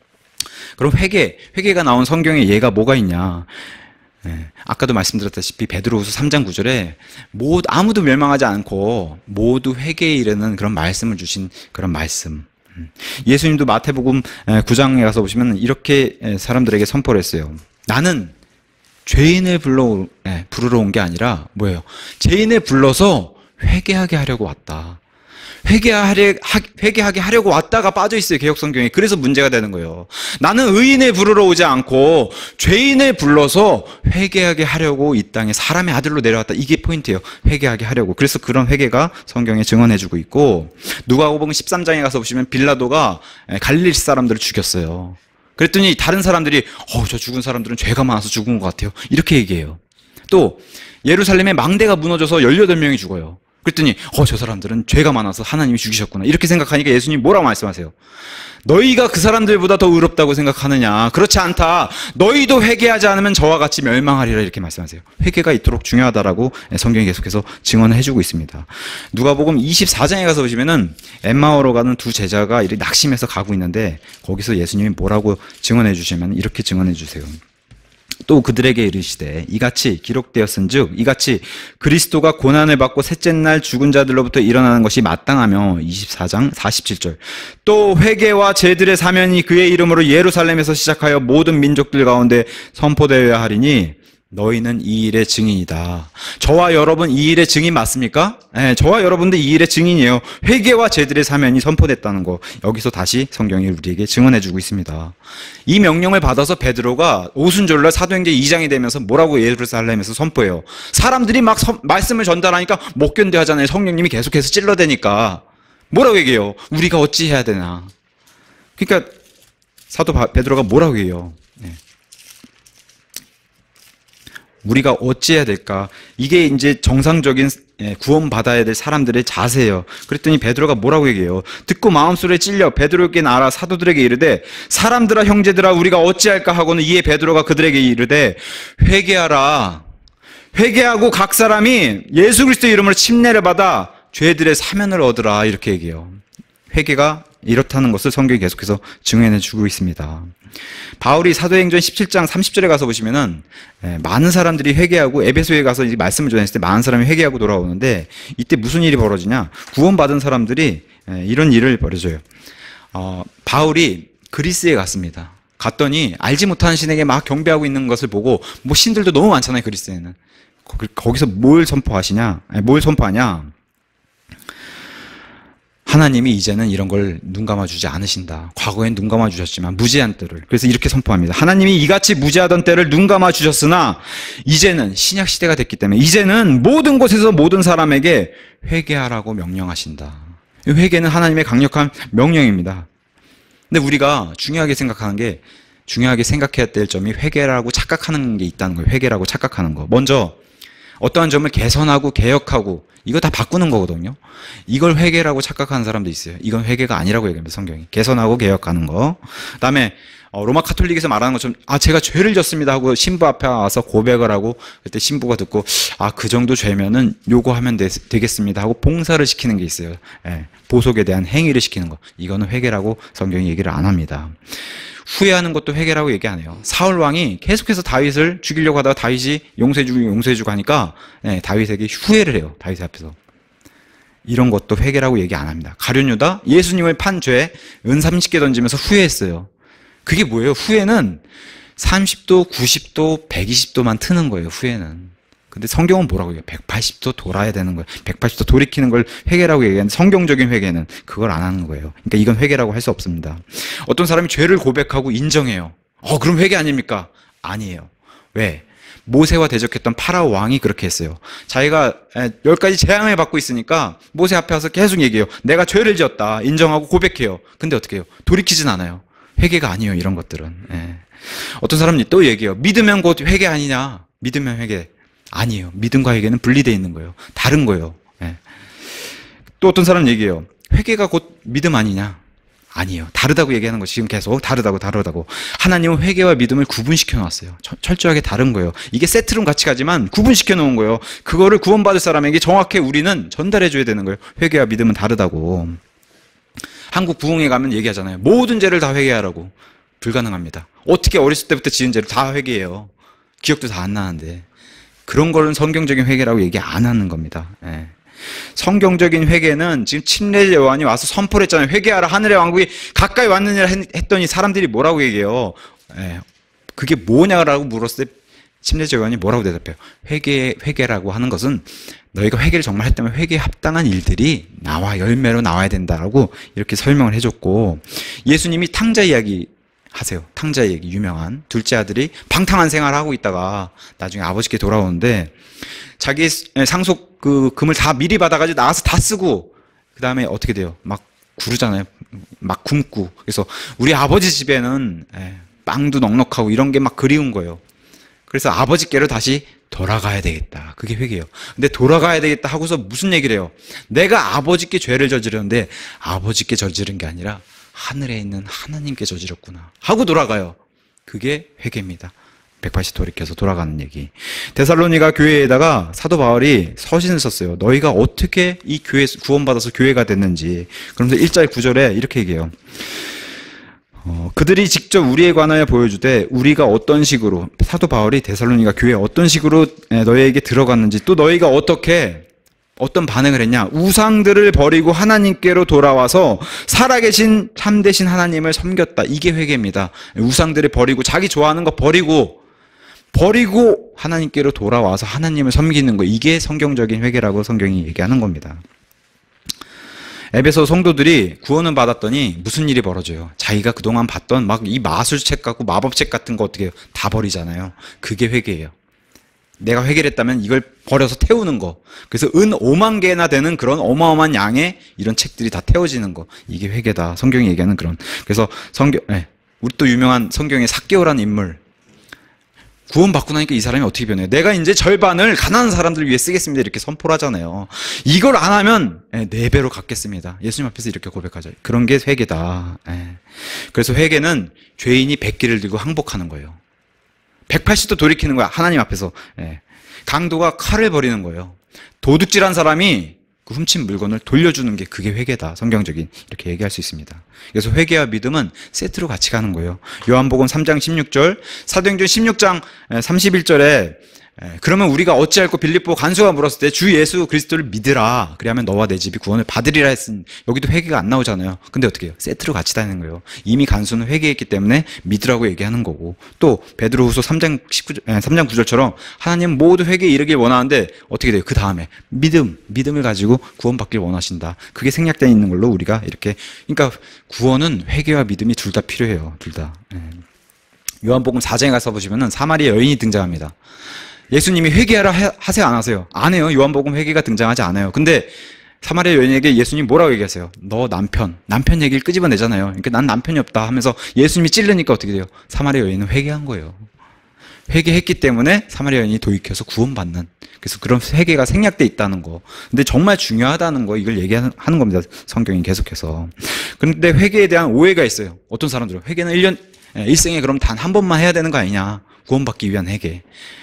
그럼 회개, 회개가 나온 성경에 예가 뭐가 있냐? 네. 아까도 말씀드렸다시피 베드로후서 삼 장 구 절에 모두, 아무도 멸망하지 않고 모두 회개에 이르는 그런 말씀을 주신 그런 말씀. 예수님도 마태복음 구 장에 가서 보시면 이렇게 사람들에게 선포를 했어요. 나는 죄인을 불러, 부르러 온 게 아니라 뭐예요? 죄인을 불러서 회개하게 하려고 왔다. 회개하려, 회개하게 하려고 왔다가 빠져 있어요. 개혁성경에. 그래서 문제가 되는 거예요. 나는 의인을 부르러 오지 않고 죄인을 불러서 회개하게 하려고 이 땅에 사람의 아들로 내려왔다. 이게 포인트예요. 회개하게 하려고. 그래서 그런 회개가 성경에 증언해주고 있고 누가복음 십삼 장에 가서 보시면 빌라도가 갈릴리 사람들을 죽였어요. 그랬더니 다른 사람들이 어, 저 죽은 사람들은 죄가 많아서 죽은 것 같아요. 이렇게 얘기해요. 또 예루살렘의 망대가 무너져서 열여덟 명이 죽어요. 그랬더니 어, 저 사람들은 죄가 많아서 하나님이 죽이셨구나. 이렇게 생각하니까 예수님 뭐라고 말씀하세요? 너희가 그 사람들보다 더 의롭다고 생각하느냐? 그렇지 않다. 너희도 회개하지 않으면 저와 같이 멸망하리라. 이렇게 말씀하세요. 회개가 이토록 중요하다라고 성경이 계속해서 증언을 해주고 있습니다. 누가복음 이십사 장에 가서 보시면은 엠마오로 가는 두 제자가 이렇게 낙심해서 가고 있는데 거기서 예수님이 뭐라고 증언해 주시면 이렇게 증언해 주세요. 또 그들에게 이르시되 이같이 기록되었은즉 이같이 그리스도가 고난을 받고 셋째 날 죽은 자들로부터 일어나는 것이 마땅하며 이십사 장 사십칠 절 또 회개와 제들의 사면이 그의 이름으로 예루살렘에서 시작하여 모든 민족들 가운데 선포되어야 하리니 너희는 이 일의 증인이다. 저와 여러분 이 일의 증인 맞습니까? 네, 저와 여러분들 이 일의 증인이에요. 회개와 제들의 사면이 선포됐다는 거 여기서 다시 성경이 우리에게 증언해주고 있습니다. 이 명령을 받아서 베드로가 오순절날 사도행전 이 장이 되면서 뭐라고 예루살렘에서 선포해요. 사람들이 막 서, 말씀을 전달하니까 못 견뎌 하잖아요. 성령님이 계속해서 찔러대니까 뭐라고 얘기해요? 우리가 어찌 해야 되나? 그러니까 사도 베드로가 뭐라고 해요? 네. 우리가 어찌해야 될까? 이게 이제 정상적인 구원받아야 될 사람들의 자세예요. 그랬더니 베드로가 뭐라고 얘기해요? 듣고 마음속에 찔려 베드로에게 나아라 사도들에게 이르되 사람들아 형제들아 우리가 어찌할까 하고는 이에 베드로가 그들에게 이르되 회개하라. 회개하고 각 사람이 예수 그리스도의 이름으로 침례를 받아 죄들의 사면을 얻으라. 이렇게 얘기해요. 회개가 이렇다는 것을 성경이 계속해서 증언해 주고 있습니다. 바울이 사도행전 십칠 장 삼십 절에 가서 보시면은 많은 사람들이 회개하고 에베소에 가서 이제 말씀을 전했을 때 많은 사람이 회개하고 돌아오는데 이때 무슨 일이 벌어지냐? 구원받은 사람들이 이런 일을 벌여줘요. 어, 바울이 그리스에 갔습니다. 갔더니 알지 못하는 신에게 막 경배하고 있는 것을 보고 뭐 신들도 너무 많잖아요. 그리스에는. 거기서 뭘 선포하시냐? 아니, 뭘 선포하냐? 하나님이 이제는 이런 걸 눈 감아주지 않으신다. 과거엔 눈 감아주셨지만 무지한 때를. 그래서 이렇게 선포합니다. 하나님이 이같이 무지하던 때를 눈 감아주셨으나 이제는 신약시대가 됐기 때문에 이제는 모든 곳에서 모든 사람에게 회개하라고 명령하신다. 회개는 하나님의 강력한 명령입니다. 근데 우리가 중요하게 생각하는 게 중요하게 생각해야 될 점이 회개라고 착각하는 게 있다는 거예요. 회개라고 착각하는 거. 먼저 어떠한 점을 개선하고 개혁하고 이거 다 바꾸는 거거든요. 이걸 회개라고 착각하는 사람도 있어요. 이건 회개가 아니라고 얘기합니다. 성경이. 개선하고 개혁하는 거. 그다음에 로마 카톨릭에서 말하는 것처럼 아 제가 죄를 졌습니다 하고 신부 앞에 와서 고백을 하고 그때 신부가 듣고 아 그 정도 죄면은 요거 하면 되, 되겠습니다 하고 봉사를 시키는 게 있어요. 예, 보속에 대한 행위를 시키는 거. 이거는 회개라고 성경이 얘기를 안 합니다. 후회하는 것도 회개라고 얘기 안 해요. 사울 왕이 계속해서 다윗을 죽이려고 하다가 다윗이 용서해주고 용서해주고 하니까 예, 다윗에게 후회를 해요. 다윗 앞에서. 이런 것도 회개라고 얘기 안 합니다. 가룟 유다 예수님을 판 죄 은 삼십 개 던지면서 후회했어요. 그게 뭐예요? 후회는 삼십 도, 구십 도, 백이십 도만 트는 거예요. 후회는. 근데 성경은 뭐라고 해요? 백팔십 도 돌아야 되는 거예요. 백팔십 도 돌이키는 걸 회개라고 얘기하는데 성경적인 회개는 그걸 안 하는 거예요. 그러니까 이건 회개라고 할 수 없습니다. 어떤 사람이 죄를 고백하고 인정해요. 어, 그럼 회개 아닙니까? 아니에요. 왜? 모세와 대적했던 파라오 왕이 그렇게 했어요. 자기가 열 가지 재앙을 받고 있으니까 모세 앞에 와서 계속 얘기해요. 내가 죄를 지었다. 인정하고 고백해요. 근데 어떻게 해요? 돌이키진 않아요. 회개가 아니에요. 이런 것들은. 예. 어떤 사람이 또 얘기해요. 믿으면 곧 회개 아니냐? 믿으면 회개. 아니에요. 믿음과 회개는 분리되어 있는 거예요. 다른 거예요. 예. 또 어떤 사람은 얘기해요. 회개가 곧 믿음 아니냐? 아니에요. 다르다고 얘기하는 것이 지금 계속 다르다고 다르다고. 하나님은 회개와 믿음을 구분시켜 놨어요. 철저하게 다른 거예요. 이게 세트로 같이 가지만 구분시켜 놓은 거예요. 그거를 구원받을 사람에게 정확히 우리는 전달해 줘야 되는 거예요. 회개와 믿음은 다르다고. 한국 부흥회 가면 얘기하잖아요. 모든 죄를 다 회개하라고. 불가능합니다. 어떻게 어렸을 때부터 지은 죄를 다 회개해요. 기억도 다 안 나는데. 그런 거는 성경적인 회개라고 얘기 안 하는 겁니다. 예. 성경적인 회개는 지금 침례 요한이 와서 선포를 했잖아요. 회개하라 하늘의 왕국이 가까이 왔느니라 했더니 사람들이 뭐라고 얘기해요. 예. 그게 뭐냐라고 물었을 때 침례 요한이 뭐라고 대답해요. 회개, 회개라고 하는 것은 너희가 회개를 정말 했다면 회개에 합당한 일들이 나와 열매로 나와야 된다라고 이렇게 설명을 해줬고, 예수님이 탕자 이야기 하세요. 탕자 얘기 유명한 둘째 아들이 방탕한 생활을 하고 있다가 나중에 아버지께 돌아오는데 자기 상속 그 금을 다 미리 받아가지고 나와서 다 쓰고 그 다음에 어떻게 돼요? 막 구르잖아요. 막 굶고. 그래서 우리 아버지 집에는 빵도 넉넉하고 이런 게 막 그리운 거예요. 그래서 아버지께로 다시 돌아가야 되겠다. 그게 회개예요. 근데 돌아가야 되겠다 하고서 무슨 얘기를 해요? 내가 아버지께 죄를 저지르는데 아버지께 저지른 게 아니라 하늘에 있는 하나님께 저지렀구나 하고 돌아가요. 그게 회개입니다. 백팔십 돌이켜서 돌아가는 얘기. 데살로니가 교회에다가 사도 바울이 서신을 썼어요. 너희가 어떻게 이 교회 구원받아서 교회가 됐는지. 그러면서 일 절 구 절에 이렇게 얘기해요. 어, 그들이 직접 우리에 관하여 보여주되 우리가 어떤 식으로, 사도 바울이 데살로니가 교회에 어떤 식으로 너희에게 들어갔는지, 또 너희가 어떻게 어떤 반응을 했냐. 우상들을 버리고 하나님께로 돌아와서 살아계신 참되신 하나님을 섬겼다. 이게 회개입니다. 우상들을 버리고 자기 좋아하는 거 버리고 버리고 하나님께로 돌아와서 하나님을 섬기는 거, 이게 성경적인 회개라고 성경이 얘기하는 겁니다. 에베소 성도들이 구원을 받았더니 무슨 일이 벌어져요? 자기가 그동안 봤던 막 이 마술책 같고 마법책 같은 거 어떻게 해요? 다 버리잖아요. 그게 회개예요. 내가 회개를 했다면 이걸 버려서 태우는 거. 그래서 은 오만 개나 되는 그런 어마어마한 양의 이런 책들이 다 태워지는 거. 이게 회개다. 성경이 얘기하는 그런. 그래서 성경, 네. 우리 또 유명한 성경의 삭개오라는 인물. 구원받고 나니까 이 사람이 어떻게 변해요? 내가 이제 절반을 가난한 사람들 위해 쓰겠습니다. 이렇게 선포를 하잖아요. 이걸 안 하면 네 배로 갚겠습니다. 예수님 앞에서 이렇게 고백하죠. 그런 게 회개다. 그래서 회개는 죄인이 백기를 들고 항복하는 거예요. 백팔십 도 돌이키는 거야. 하나님 앞에서. 강도가 칼을 버리는 거예요. 도둑질한 사람이 그 훔친 물건을 돌려주는 게 그게 회개다. 성경적인 이렇게 얘기할 수 있습니다. 그래서 회개와 믿음은 세트로 같이 가는 거예요. 요한복음 삼 장 십육 절, 사도행전 십육 장 삼십일 절에 그러면 우리가 어찌할꼬 빌립보 간수가 물었을 때 주 예수 그리스도를 믿으라. 그리하면 너와 내 집이 구원을 받으리라 했으니 여기도 회개가 안 나오잖아요. 근데 어떻게 해요? 세트로 같이 다니는 거예요. 이미 간수는 회개했기 때문에 믿으라고 얘기하는 거고, 또 베드로후서 삼 장 십구 절, 삼 장 구 절처럼 하나님 모두 회개에 이르길 원하는데 어떻게 돼요? 그 다음에 믿음, 믿음을 가지고 구원받길 원하신다. 그게 생략되어 있는 걸로 우리가 이렇게, 그러니까 구원은 회개와 믿음이 둘 다 필요해요. 둘 다. 요한복음 사 장에 가서 보시면은 사마리아 여인이 등장합니다. 예수님이 회개하라 하세요, 안 하세요? 안 해요. 요한복음 회개가 등장하지 않아요. 근데 사마리아 여인에게 예수님 뭐라고 얘기하세요? 너 남편, 남편 얘기를 끄집어내잖아요. 그러니까 난 남편이 없다 하면서 예수님이 찌르니까 어떻게 돼요? 사마리아 여인은 회개한 거예요. 회개했기 때문에 사마리아 여인이 도입해서 구원받는, 그래서 그런 회개가 생략돼 있다는 거. 근데 정말 중요하다는 거, 이걸 얘기하는 겁니다. 성경이 계속해서. 그런데 회개에 대한 오해가 있어요. 어떤 사람들은 회개는 일 년, 일생에 그럼 단 한 번만 해야 되는 거 아니냐. 구원받기 위한 회개.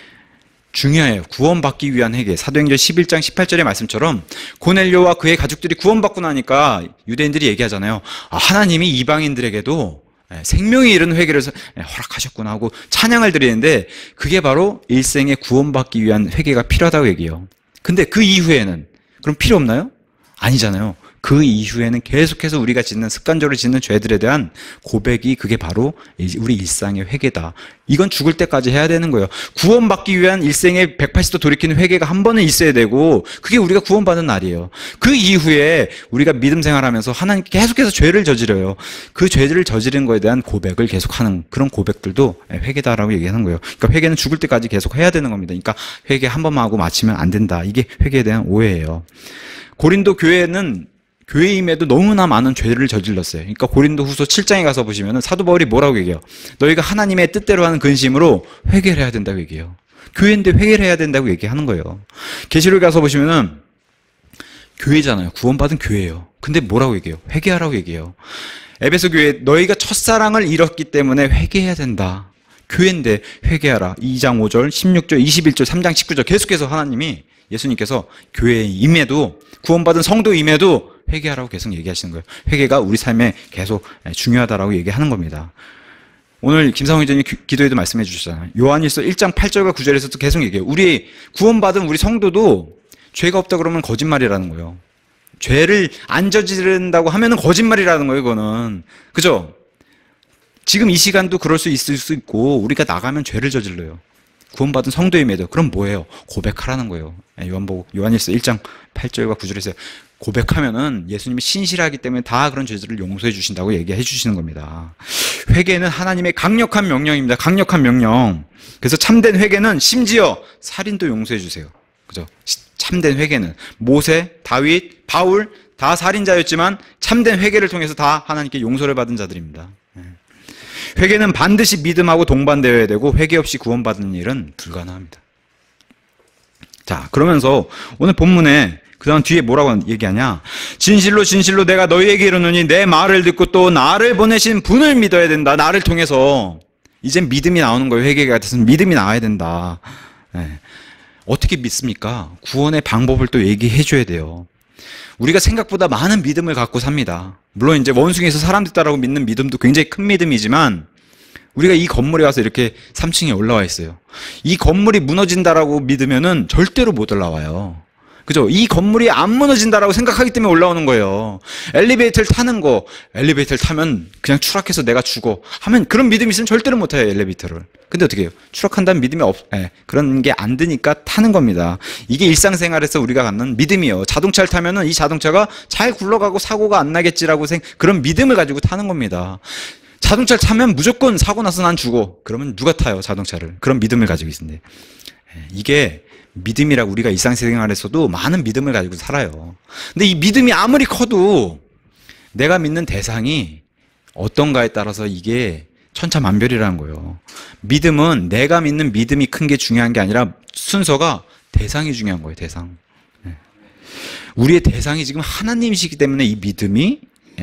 중요해요. 구원받기 위한 회개. 사도행전 십일 장 십팔 절의 말씀처럼 고넬료와 그의 가족들이 구원받고 나니까 유대인들이 얘기하잖아요. 아, 하나님이 이방인들에게도 생명이 이르는 회개를 허락하셨구나 하고 찬양을 드리는데, 그게 바로 일생에 구원받기 위한 회개가 필요하다고 얘기해요. 근데 그 이후에는 그럼 필요 없나요? 아니잖아요. 그 이후에는 계속해서 우리가 짓는, 습관적으로 짓는 죄들에 대한 고백이, 그게 바로 우리 일상의 회개다. 이건 죽을 때까지 해야 되는 거예요. 구원받기 위한 일생에 백팔십 도 돌이키는 회개가 한 번은 있어야 되고, 그게 우리가 구원받는 날이에요. 그 이후에 우리가 믿음 생활하면서 하나님 계속해서 죄를 저지려요. 그 죄를 저지른 거에 대한 고백을 계속하는 그런 고백들도 회개다라고 얘기하는 거예요. 그러니까 회개는 죽을 때까지 계속 해야 되는 겁니다. 그러니까 회개 한 번만 하고 마치면 안 된다. 이게 회개에 대한 오해예요. 고린도 교회는 교회임에도 너무나 많은 죄를 저질렀어요. 그러니까 고린도 후서 칠 장에 가서 보시면 사도 바울이 뭐라고 얘기해요? 너희가 하나님의 뜻대로 하는 근심으로 회개를 해야 된다고 얘기해요. 교회인데 회개를 해야 된다고 얘기하는 거예요. 계시록에 가서 보시면은 교회잖아요. 구원받은 교회예요. 근데 뭐라고 얘기해요? 회개하라고 얘기해요. 에베소 교회, 너희가 첫사랑을 잃었기 때문에 회개해야 된다. 교회인데 회개하라. 이 장 오 절, 십육 절, 이십일 절, 삼 장 십구 절 계속해서 하나님이, 예수님께서 교회에 임해도, 구원받은 성도임에도 회개하라고 계속 얘기하시는 거예요. 회개가 우리 삶에 계속 중요하다라고 얘기하는 겁니다. 오늘 김상훈 회장님 기도에도 말씀해 주셨잖아요. 요한일서 일 장 팔 절과 구 절에서도 계속 얘기해요. 우리 구원받은 우리 성도도 죄가 없다 그러면 거짓말이라는 거예요. 죄를 안 저지른다고 하면은 거짓말이라는 거예요, 그거는. 그죠? 지금 이 시간도 그럴 수 있을 수 있고, 우리가 나가면 죄를 저질러요. 구원받은 성도임에도. 그럼 뭐예요? 고백하라는 거예요. 요한복, 요한일서 일 장 팔 절과 구 절에서 고백하면은 예수님이 신실하기 때문에 다 그런 죄들을 용서해 주신다고 얘기해 주시는 겁니다. 회개는 하나님의 강력한 명령입니다. 강력한 명령. 그래서 참된 회개는 심지어 살인도 용서해 주세요. 그죠? 참된 회개는 모세, 다윗, 바울 다 살인자였지만 참된 회개를 통해서 다 하나님께 용서를 받은 자들입니다. 회개는 반드시 믿음하고 동반되어야 되고 회개 없이 구원받는 일은 불가능합니다. 자, 그러면서 오늘 본문에 그 다음 뒤에 뭐라고 얘기하냐? 진실로 진실로 내가 너희에게 이르노니 내 말을 듣고 또 나를 보내신 분을 믿어야 된다. 나를 통해서. 이젠 믿음이 나오는 거예요. 회개가 됐으면 믿음이 나와야 된다. 네. 어떻게 믿습니까? 구원의 방법을 또 얘기해 줘야 돼요. 우리가 생각보다 많은 믿음을 갖고 삽니다. 물론 이제 원숭이에서 사람 됐다라고 믿는 믿음도 굉장히 큰 믿음이지만 우리가 이 건물에 와서 이렇게 삼 층에 올라와 있어요. 이 건물이 무너진다라고 믿으면은 절대로 못 올라와요. 그죠? 이 건물이 안 무너진다라고 생각하기 때문에 올라오는 거예요. 엘리베이터를 타는 거, 엘리베이터를 타면 그냥 추락해서 내가 죽어 하면 그런 믿음이 있으면 절대로 못 타요, 엘리베이터를. 근데 어떻게 해요? 추락한다는 믿음이 없, 예, 그런 게 안 드니까 타는 겁니다. 이게 일상생활에서 우리가 갖는 믿음이에요. 자동차를 타면은 이 자동차가 잘 굴러가고 사고가 안 나겠지라고 생, 그런 믿음을 가지고 타는 겁니다. 자동차를 타면 무조건 사고 나서 난 죽어. 그러면 누가 타요, 자동차를? 그런 믿음을 가지고 있는데. 예, 이게 믿음이라고 우리가 일상생활에서도 많은 믿음을 가지고 살아요. 근데 이 믿음이 아무리 커도 내가 믿는 대상이 어떤가에 따라서 이게 천차만별이라는 거예요. 믿음은 내가 믿는 믿음이 큰 게 중요한 게 아니라 순서가 대상이 중요한 거예요, 대상. 우리의 대상이 지금 하나님이시기 때문에 이 믿음이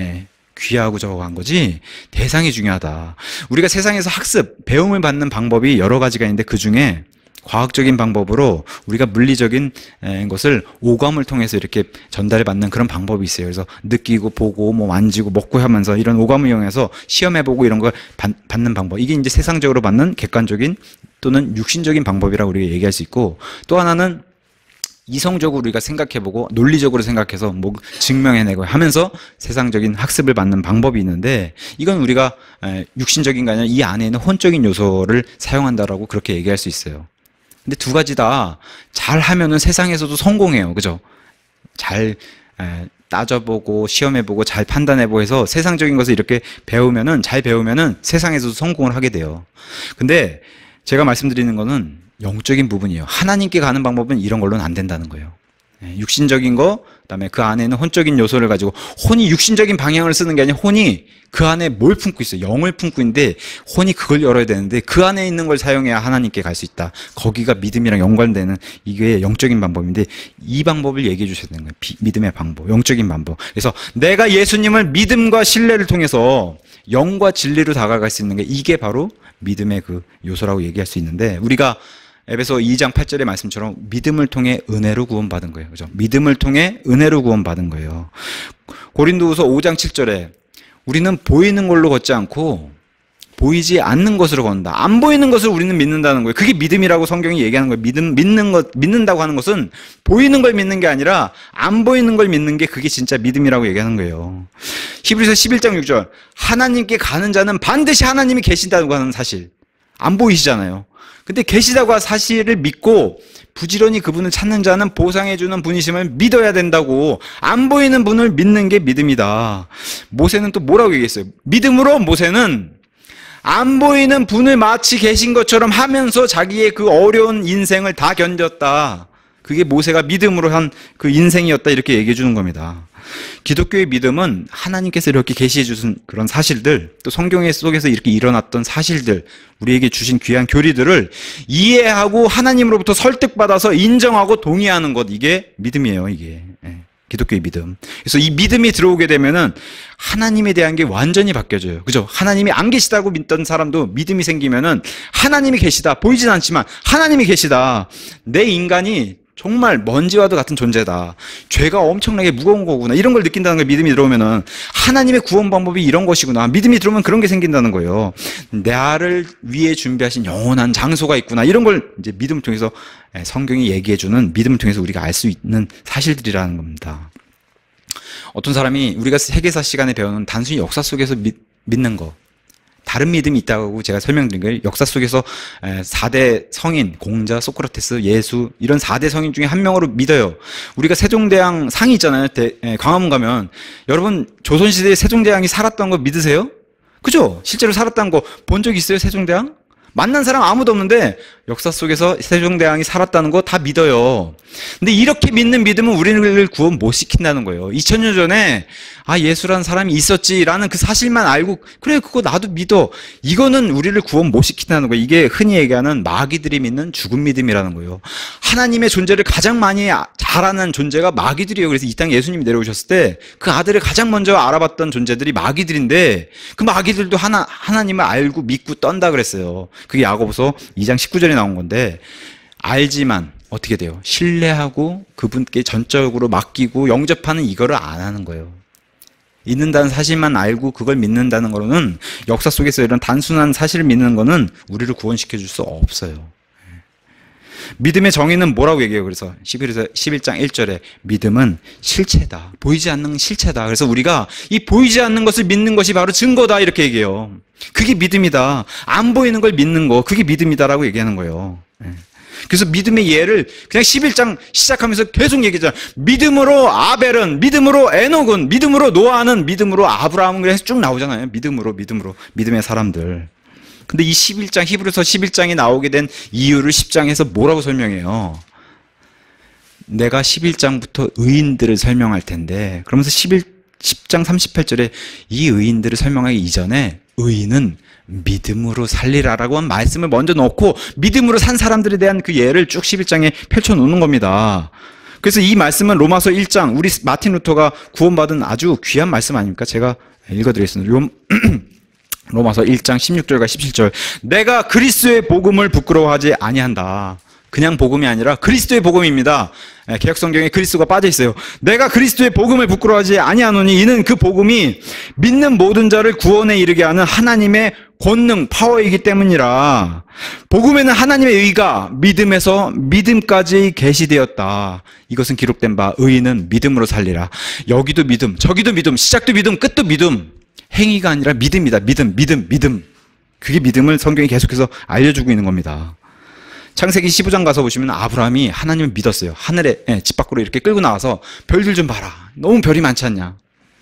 귀하고 저거한 거지 대상이 중요하다. 우리가 세상에서 학습, 배움을 받는 방법이 여러 가지가 있는데 그 중에 과학적인 방법으로 우리가 물리적인 것을 오감을 통해서 이렇게 전달해 받는 그런 방법이 있어요. 그래서 느끼고 보고 뭐 만지고 먹고 하면서 이런 오감을 이용해서 시험해 보고 이런 걸 받는 방법. 이게 이제 세상적으로 받는 객관적인 또는 육신적인 방법이라고 우리가 얘기할 수 있고, 또 하나는 이성적으로 우리가 생각해보고 논리적으로 생각해서 뭐 증명해내고 하면서 세상적인 학습을 받는 방법이 있는데, 이건 우리가 육신적인 게 아니라 이 안에 있는 혼적인 요소를 사용한다라고 그렇게 얘기할 수 있어요. 근데 두 가지 다 잘 하면은 세상에서도 성공해요. 그죠? 잘 에, 따져보고 시험해보고 잘 판단해보고 해서 세상적인 것을 이렇게 배우면은, 잘 배우면은 세상에서도 성공을 하게 돼요. 근데 제가 말씀드리는 거는 영적인 부분이에요. 하나님께 가는 방법은 이런 걸로는 안 된다는 거예요. 육신적인 거, 그다음에 그 안에 있는 혼적인 요소를 가지고, 혼이 육신적인 방향을 쓰는 게 아니라 혼이 그 안에 뭘 품고 있어요? 영을 품고 있는데 혼이 그걸 열어야 되는데 그 안에 있는 걸 사용해야 하나님께 갈 수 있다. 거기가 믿음이랑 연관되는 이게 영적인 방법인데, 이 방법을 얘기해 주셔야 되는 거예요. 비, 믿음의 방법, 영적인 방법. 그래서 내가 예수님을 믿음과 신뢰를 통해서 영과 진리로 다가갈 수 있는 게, 이게 바로 믿음의 그 요소라고 얘기할 수 있는데, 우리가 에베소 이 장 팔 절의 말씀처럼 믿음을 통해 은혜로 구원받은 거예요. 그죠? 믿음을 통해 은혜로 구원받은 거예요. 고린도후서 오 장 칠 절에 우리는 보이는 걸로 걷지 않고 보이지 않는 것으로 걷는다. 안 보이는 것을 우리는 믿는다는 거예요. 그게 믿음이라고 성경이 얘기하는 거예요. 믿음, 믿는 것, 믿는다고 하는 것은 보이는 걸 믿는 게 아니라 안 보이는 걸 믿는 게, 그게 진짜 믿음이라고 얘기하는 거예요. 히브리서 십일 장 육 절, 하나님께 가는 자는 반드시 하나님이 계신다고 하는 사실. 안 보이시잖아요. 근데 계시다고 한 사실을 믿고 부지런히 그분을 찾는 자는 보상해주는 분이심을 믿어야 된다고, 안 보이는 분을 믿는 게 믿음이다. 모세는 또 뭐라고 얘기했어요? 믿음으로 모세는 안 보이는 분을 마치 계신 것처럼 하면서 자기의 그 어려운 인생을 다 견뎠다. 그게 모세가 믿음으로 한 그 인생이었다, 이렇게 얘기해 주는 겁니다. 기독교의 믿음은 하나님께서 이렇게 계시해 주신 그런 사실들, 또 성경 속에서 이렇게 일어났던 사실들, 우리에게 주신 귀한 교리들을 이해하고 하나님으로부터 설득받아서 인정하고 동의하는 것, 이게 믿음이에요. 이게 기독교의 믿음. 그래서 이 믿음이 들어오게 되면은 하나님에 대한 게 완전히 바뀌어져요. 그죠? 하나님이 안 계시다고 믿던 사람도 믿음이 생기면은 하나님이 계시다, 보이진 않지만 하나님이 계시다, 내 인간이 정말 먼지와도 같은 존재다, 죄가 엄청나게 무거운 거구나, 이런 걸 느낀다는 거예요. 믿음이 들어오면은 하나님의 구원 방법이 이런 것이구나, 믿음이 들어오면 그런 게 생긴다는 거예요. 나를 위해 준비하신 영원한 장소가 있구나, 이런 걸 이제 믿음을 통해서, 성경이 얘기해주는 믿음을 통해서 우리가 알 수 있는 사실들이라는 겁니다. 어떤 사람이 우리가 세계사 시간에 배우는 단순히 역사 속에서 믿, 믿는 거, 다른 믿음이 있다고 제가 설명드린 거예요. 역사 속에서 사 대 성인, 공자, 소크라테스, 예수, 이런 사 대 성인 중에 한 명으로 믿어요. 우리가 세종대왕 상이 있잖아요. 대, 광화문 가면. 여러분, 조선시대에 세종대왕이 살았던 거 믿으세요? 그죠? 실제로 살았다는 거 본 적 있어요? 세종대왕? 만난 사람 아무도 없는데 역사 속에서 세종대왕이 살았다는 거 다 믿어요. 근데 이렇게 믿는 믿음은 우리를 구원 못 시킨다는 거예요. 이천 년 전에 아 예수라는 사람이 있었지라는 그 사실만 알고 그래 그거 나도 믿어. 이거는 우리를 구원 못 시킨다는 거예요. 이게 흔히 얘기하는 마귀들이 믿는 죽은 믿음이라는 거예요. 하나님의 존재를 가장 많이 잘 아는 존재가 마귀들이에요. 그래서 이 땅에 예수님이 내려오셨을 때 그 아들을 가장 먼저 알아봤던 존재들이 마귀들인데 그 마귀들도 하나, 하나님을 알고 믿고 떤다 그랬어요. 그게 야고보서 이 장 십구 절에 나온 건데 알지만 어떻게 돼요? 신뢰하고 그분께 전적으로 맡기고 영접하는 이거를 안 하는 거예요. 있는다는 사실만 알고 그걸 믿는다는 거로는 역사 속에서 이런 단순한 사실을 믿는 거는 우리를 구원시켜 줄 수 없어요. 믿음의 정의는 뭐라고 얘기해요? 그래서 십일 장 일 절에 믿음은 실체다. 보이지 않는 실체다. 그래서 우리가 이 보이지 않는 것을 믿는 것이 바로 증거다 이렇게 얘기해요. 그게 믿음이다. 안 보이는 걸 믿는 거 그게 믿음이다라고 얘기하는 거예요. 그래서 믿음의 예를 그냥 십일 장 시작하면서 계속 얘기하잖아요. 믿음으로 아벨은, 믿음으로 에녹은, 믿음으로 노아는, 믿음으로 아브라함은 그래서 쭉 나오잖아요. 믿음으로, 믿음으로, 믿음의 사람들. 근데 이 십일 장, 히브리서 십일 장이 나오게 된 이유를 십 장에서 뭐라고 설명해요? 내가 십일 장부터 의인들을 설명할 텐데, 그러면서 십일, 십 장 삼십팔 절에 이 의인들을 설명하기 이전에 의인은 믿음으로 살리라라고 한 말씀을 먼저 넣고 믿음으로 산 사람들에 대한 그 예를 쭉 십일 장에 펼쳐놓는 겁니다. 그래서 이 말씀은 로마서 일 장, 우리 마틴 루터가 구원받은 아주 귀한 말씀 아닙니까? 제가 읽어드리겠습니다. 요, 로마서 일 장 십육 절과 십칠 절. 내가 그리스도의 복음을 부끄러워하지 아니한다. 그냥 복음이 아니라 그리스도의 복음입니다. 개역성경에 그리스도가 빠져 있어요. 내가 그리스도의 복음을 부끄러워하지 아니하노니 이는 그 복음이 믿는 모든 자를 구원에 이르게 하는 하나님의 권능, 파워이기 때문이라. 복음에는 하나님의 의가 믿음에서 믿음까지 계시되었다. 이것은 기록된 바 의인은 믿음으로 살리라. 여기도 믿음, 저기도 믿음, 시작도 믿음, 끝도 믿음. 행위가 아니라 믿음이다. 믿음, 믿음, 믿음. 그게 믿음을 성경이 계속해서 알려주고 있는 겁니다. 창세기 십오 장 가서 보시면 아브라함이 하나님을 믿었어요. 하늘에 예, 집 밖으로 이렇게 끌고 나와서 별들 좀 봐라. 너무 별이 많지 않냐.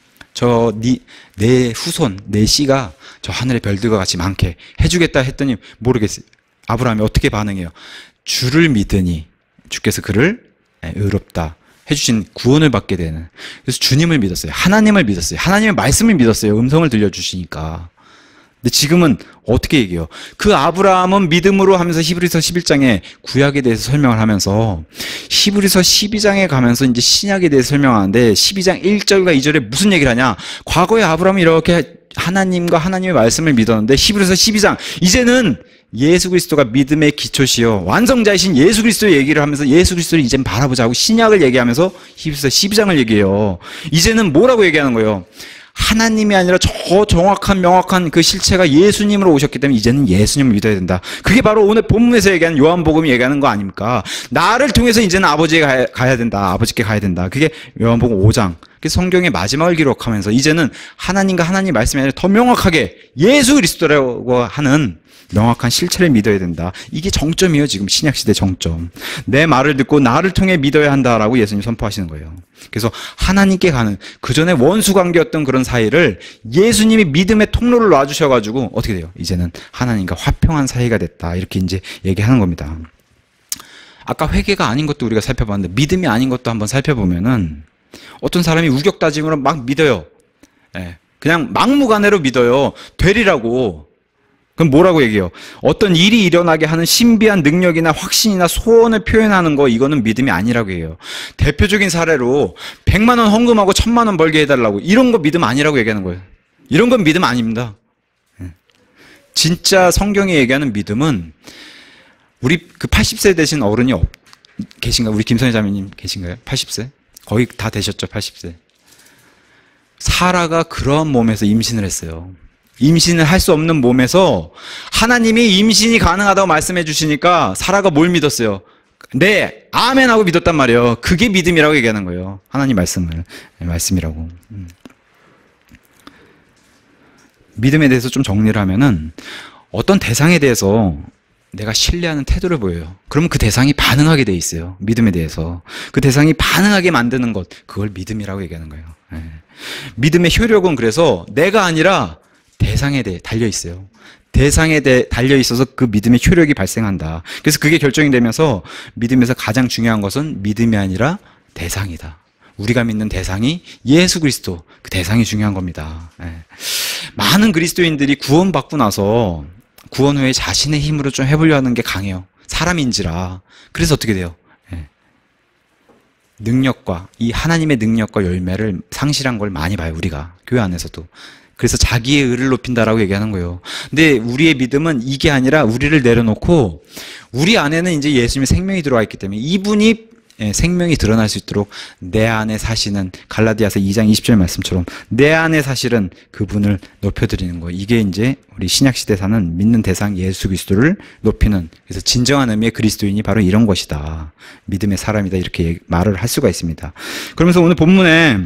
저 내 후손, 내 씨가 저 하늘의 별들과 같이 많게 해주겠다 했더니 모르겠어요. 아브라함이 어떻게 반응해요? 주를 믿으니 주께서 그를 예, 의롭다 해주신 구원을 받게 되는. 그래서 주님을 믿었어요. 하나님을 믿었어요. 하나님의 말씀을 믿었어요. 음성을 들려주시니까. 근데 지금은 어떻게 얘기해요? 그 아브라함은 믿음으로 하면서 히브리서 십일 장에 구약에 대해서 설명을 하면서 히브리서 십이 장에 가면서 이제 신약에 대해서 설명하는데 십이 장 일 절과 이 절에 무슨 얘기를 하냐? 과거에 아브라함이 이렇게 하나님과 하나님의 말씀을 믿었는데 히브리서 십이 장 이제는 예수 그리스도가 믿음의 기초시요 완성자이신 예수 그리스도의 얘기를 하면서 예수 그리스도를 이젠 바라보자고 신약을 얘기하면서 히브리서 십이 장을 얘기해요. 이제는 뭐라고 얘기하는 거예요? 하나님이 아니라 저 정확한 명확한 그 실체가 예수님으로 오셨기 때문에 이제는 예수님을 믿어야 된다. 그게 바로 오늘 본문에서 얘기하는 요한복음이 얘기하는 거 아닙니까? 나를 통해서 이제는 아버지에 가야, 가야 된다. 아버지께 가야 된다. 그게 요한복음 오 장. 그 성경의 마지막을 기록하면서 이제는 하나님과 하나님 말씀이 아니라 더 명확하게 예수 그리스도라고 하는 명확한 실체를 믿어야 된다. 이게 정점이에요. 지금 신약시대 정점. 내 말을 듣고 나를 통해 믿어야 한다라고 예수님 선포하시는 거예요. 그래서 하나님께 가는 그전에 원수관계였던 그런 사이를 예수님이 믿음의 통로를 놔주셔가지고 어떻게 돼요? 이제는 하나님과 화평한 사이가 됐다. 이렇게 이제 얘기하는 겁니다. 아까 회개가 아닌 것도 우리가 살펴봤는데 믿음이 아닌 것도 한번 살펴보면은 어떤 사람이 우격다짐으로 막 믿어요. 그냥 막무가내로 믿어요. 되리라고. 그럼 뭐라고 얘기해요? 어떤 일이 일어나게 하는 신비한 능력이나 확신이나 소원을 표현하는 거 이거는 믿음이 아니라고 해요. 대표적인 사례로 백만 원 헌금하고 천만 원 벌게 해달라고 이런 거 믿음 아니라고 얘기하는 거예요. 이런 건 믿음 아닙니다. 진짜 성경이 얘기하는 믿음은 우리 그 팔십 세 되신 어른이 없, 계신가요? 우리 김선희 자매님 계신가요? 팔십 세? 거의 다 되셨죠? 팔십 세. 사라가 그런 몸에서 임신을 했어요. 임신을 할 수 없는 몸에서 하나님이 임신이 가능하다고 말씀해 주시니까 사라가 뭘 믿었어요? 네, 아멘 하고 믿었단 말이에요. 그게 믿음이라고 얘기하는 거예요. 하나님 말씀을. 말씀이라고. 음. 믿음에 대해서 좀 정리를 하면은 어떤 대상에 대해서 내가 신뢰하는 태도를 보여요. 그러면 그 대상이 반응하게 돼 있어요. 믿음에 대해서. 그 대상이 반응하게 만드는 것, 그걸 믿음이라고 얘기하는 거예요. 네. 믿음의 효력은 그래서 내가 아니라 대상에 대해 달려 있어요. 대상에 대, 달려 있어서 그 믿음의 효력이 발생한다. 그래서 그게 결정이 되면서 믿음에서 가장 중요한 것은 믿음이 아니라 대상이다. 우리가 믿는 대상이 예수 그리스도, 그 대상이 중요한 겁니다. 예. 많은 그리스도인들이 구원받고 나서 구원 후에 자신의 힘으로 좀 해보려 하는 게 강해요. 사람인지라. 그래서 어떻게 돼요? 예. 능력과 이 하나님의 능력과 열매를 상실한 걸 많이 봐요. 우리가 교회 안에서도. 그래서 자기의 의를 높인다라고 얘기하는 거예요. 근데 우리의 믿음은 이게 아니라 우리를 내려놓고 우리 안에는 이제 예수님의 생명이 들어와 있기 때문에 이분이 생명이 드러날 수 있도록 내 안에 사시는 갈라디아서 이 장 이십 절 말씀처럼 내 안에 사실은 그분을 높여드리는 거예요. 이게 이제 우리 신약시대 사는 믿는 대상 예수 그리스도를 높이는, 그래서 진정한 의미의 그리스도인이 바로 이런 것이다. 믿음의 사람이다. 이렇게 말을 할 수가 있습니다. 그러면서 오늘 본문에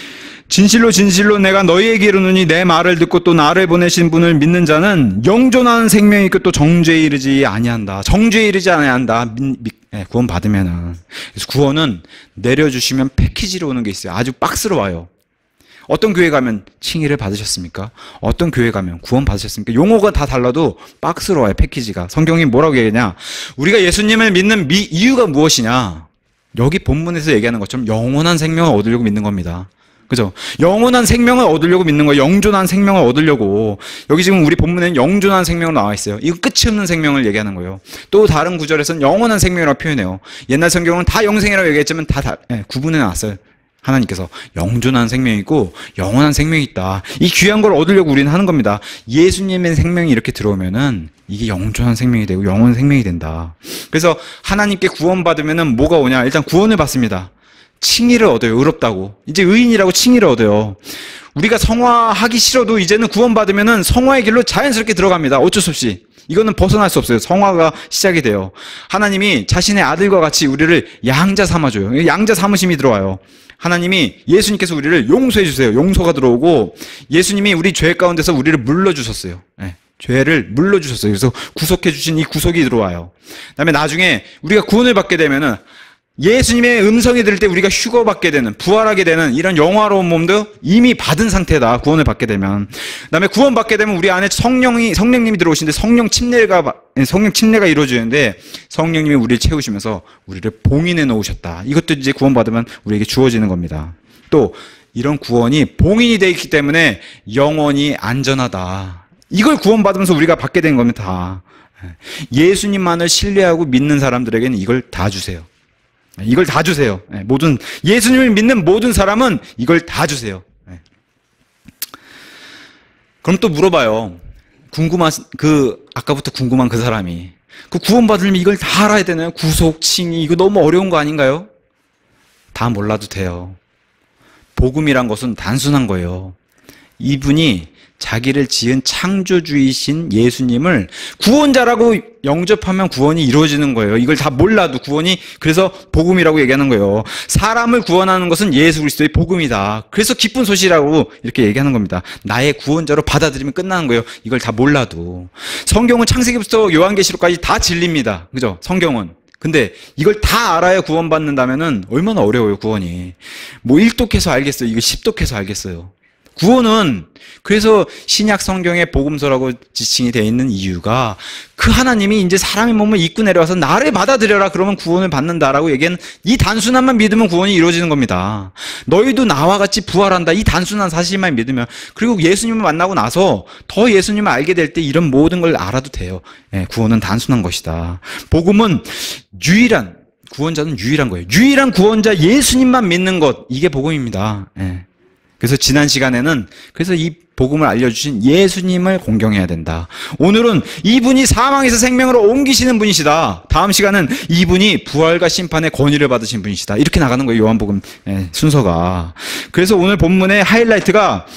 진실로 진실로 내가 너희에게 이르노니 내 말을 듣고 또 나를 보내신 분을 믿는 자는 영존하는 생명이 있고 또 정죄에 이르지 아니한다. 정죄에 이르지 아니한다. 네, 구원 받으면은. 그래서 구원은 내려주시면 패키지로 오는 게 있어요. 아주 박스로 와요. 어떤 교회 가면 칭의를 받으셨습니까? 어떤 교회 가면 구원 받으셨습니까? 용어가 다 달라도 박스로 와요. 패키지가. 성경이 뭐라고 얘기하냐? 우리가 예수님을 믿는 미, 이유가 무엇이냐? 여기 본문에서 얘기하는 것처럼 영원한 생명을 얻으려고 믿는 겁니다. 그죠? 영원한 생명을 얻으려고 믿는 거예요. 영존한 생명을 얻으려고. 여기 지금 우리 본문에는 영존한 생명으로 나와 있어요. 이거 끝이 없는 생명을 얘기하는 거예요. 또 다른 구절에서는 영원한 생명이라고 표현해요. 옛날 성경은 다 영생이라고 얘기했지만 다, 다 예, 구분해 놨어요. 하나님께서 영존한 생명이 있고 영원한 생명이 있다. 이 귀한 걸 얻으려고 우리는 하는 겁니다. 예수님의 생명이 이렇게 들어오면은 이게 영존한 생명이 되고 영원한 생명이 된다. 그래서 하나님께 구원받으면은 뭐가 오냐? 일단 구원을 받습니다. 칭의를 얻어요. 의롭다고. 이제 의인이라고 칭의를 얻어요. 우리가 성화하기 싫어도 이제는 구원받으면은 성화의 길로 자연스럽게 들어갑니다. 어쩔 수 없이. 이거는 벗어날 수 없어요. 성화가 시작이 돼요. 하나님이 자신의 아들과 같이 우리를 양자 삼아줘요. 양자 삼으심이 들어와요. 하나님이, 예수님께서 우리를 용서해 주세요. 용서가 들어오고 예수님이 우리 죄 가운데서 우리를 물러주셨어요. 네. 죄를 물러주셨어요. 그래서 구속해 주신 이 구속이 들어와요. 그다음에 나중에 우리가 구원을 받게 되면은 예수님의 음성이 들을 때 우리가 휴거받게 되는, 부활하게 되는 이런 영화로운 몸도 이미 받은 상태다. 구원을 받게 되면. 그 다음에 구원받게 되면 우리 안에 성령이, 성령님이 들어오시는데 성령 침례가, 성령 침례가 이루어지는데 성령님이 우리를 채우시면서 우리를 봉인해 놓으셨다. 이것도 이제 구원받으면 우리에게 주어지는 겁니다. 또 이런 구원이 봉인이 되어 있기 때문에 영원히 안전하다. 이걸 구원받으면서 우리가 받게 된 겁니다. 예수님만을 신뢰하고 믿는 사람들에게는 이걸 다 주세요. 이걸 다 주세요. 모든 예수님을 믿는 모든 사람은 이걸 다 주세요. 그럼 또 물어봐요. 궁금한 그 아까부터 궁금한 그 사람이 그 구원받으려면 이걸 다 알아야 되나요? 구속, 칭의 이거 너무 어려운 거 아닌가요? 다 몰라도 돼요. 복음이란 것은 단순한 거예요. 이분이 자기를 지은 창조주이신 예수님을 구원자라고 영접하면 구원이 이루어지는 거예요. 이걸 다 몰라도 구원이, 그래서 복음이라고 얘기하는 거예요. 사람을 구원하는 것은 예수 그리스도의 복음이다. 그래서 기쁜 소식이라고 이렇게 얘기하는 겁니다. 나의 구원자로 받아들이면 끝나는 거예요. 이걸 다 몰라도. 성경은 창세기부터 요한계시록까지 다 진리입니다. 그죠? 성경은. 근데 이걸 다 알아야 구원받는다면은 얼마나 어려워요, 구원이. 뭐 일 독해서 알겠어요. 이거 십 독해서 알겠어요. 구원은, 그래서 신약 성경의 복음서라고 지칭이 되어 있는 이유가 그 하나님이 이제 사람의 몸을 입고 내려와서 나를 받아들여라 그러면 구원을 받는다라고 얘기하는 이 단순함만 믿으면 구원이 이루어지는 겁니다. 너희도 나와 같이 부활한다. 이 단순한 사실만 믿으면, 그리고 예수님을 만나고 나서 더 예수님을 알게 될 때 이런 모든 걸 알아도 돼요. 예, 구원은 단순한 것이다. 복음은 유일한, 구원자는 유일한 거예요. 유일한 구원자 예수님만 믿는 것, 이게 복음입니다. 예. 그래서 지난 시간에는 그래서 이 복음을 알려주신 예수님을 공경해야 된다. 오늘은 이분이 사망에서 생명으로 옮기시는 분이시다. 다음 시간은 이분이 부활과 심판의 권위를 받으신 분이시다. 이렇게 나가는 거예요. 요한복음 순서가. 그래서 오늘 본문의 하이라이트가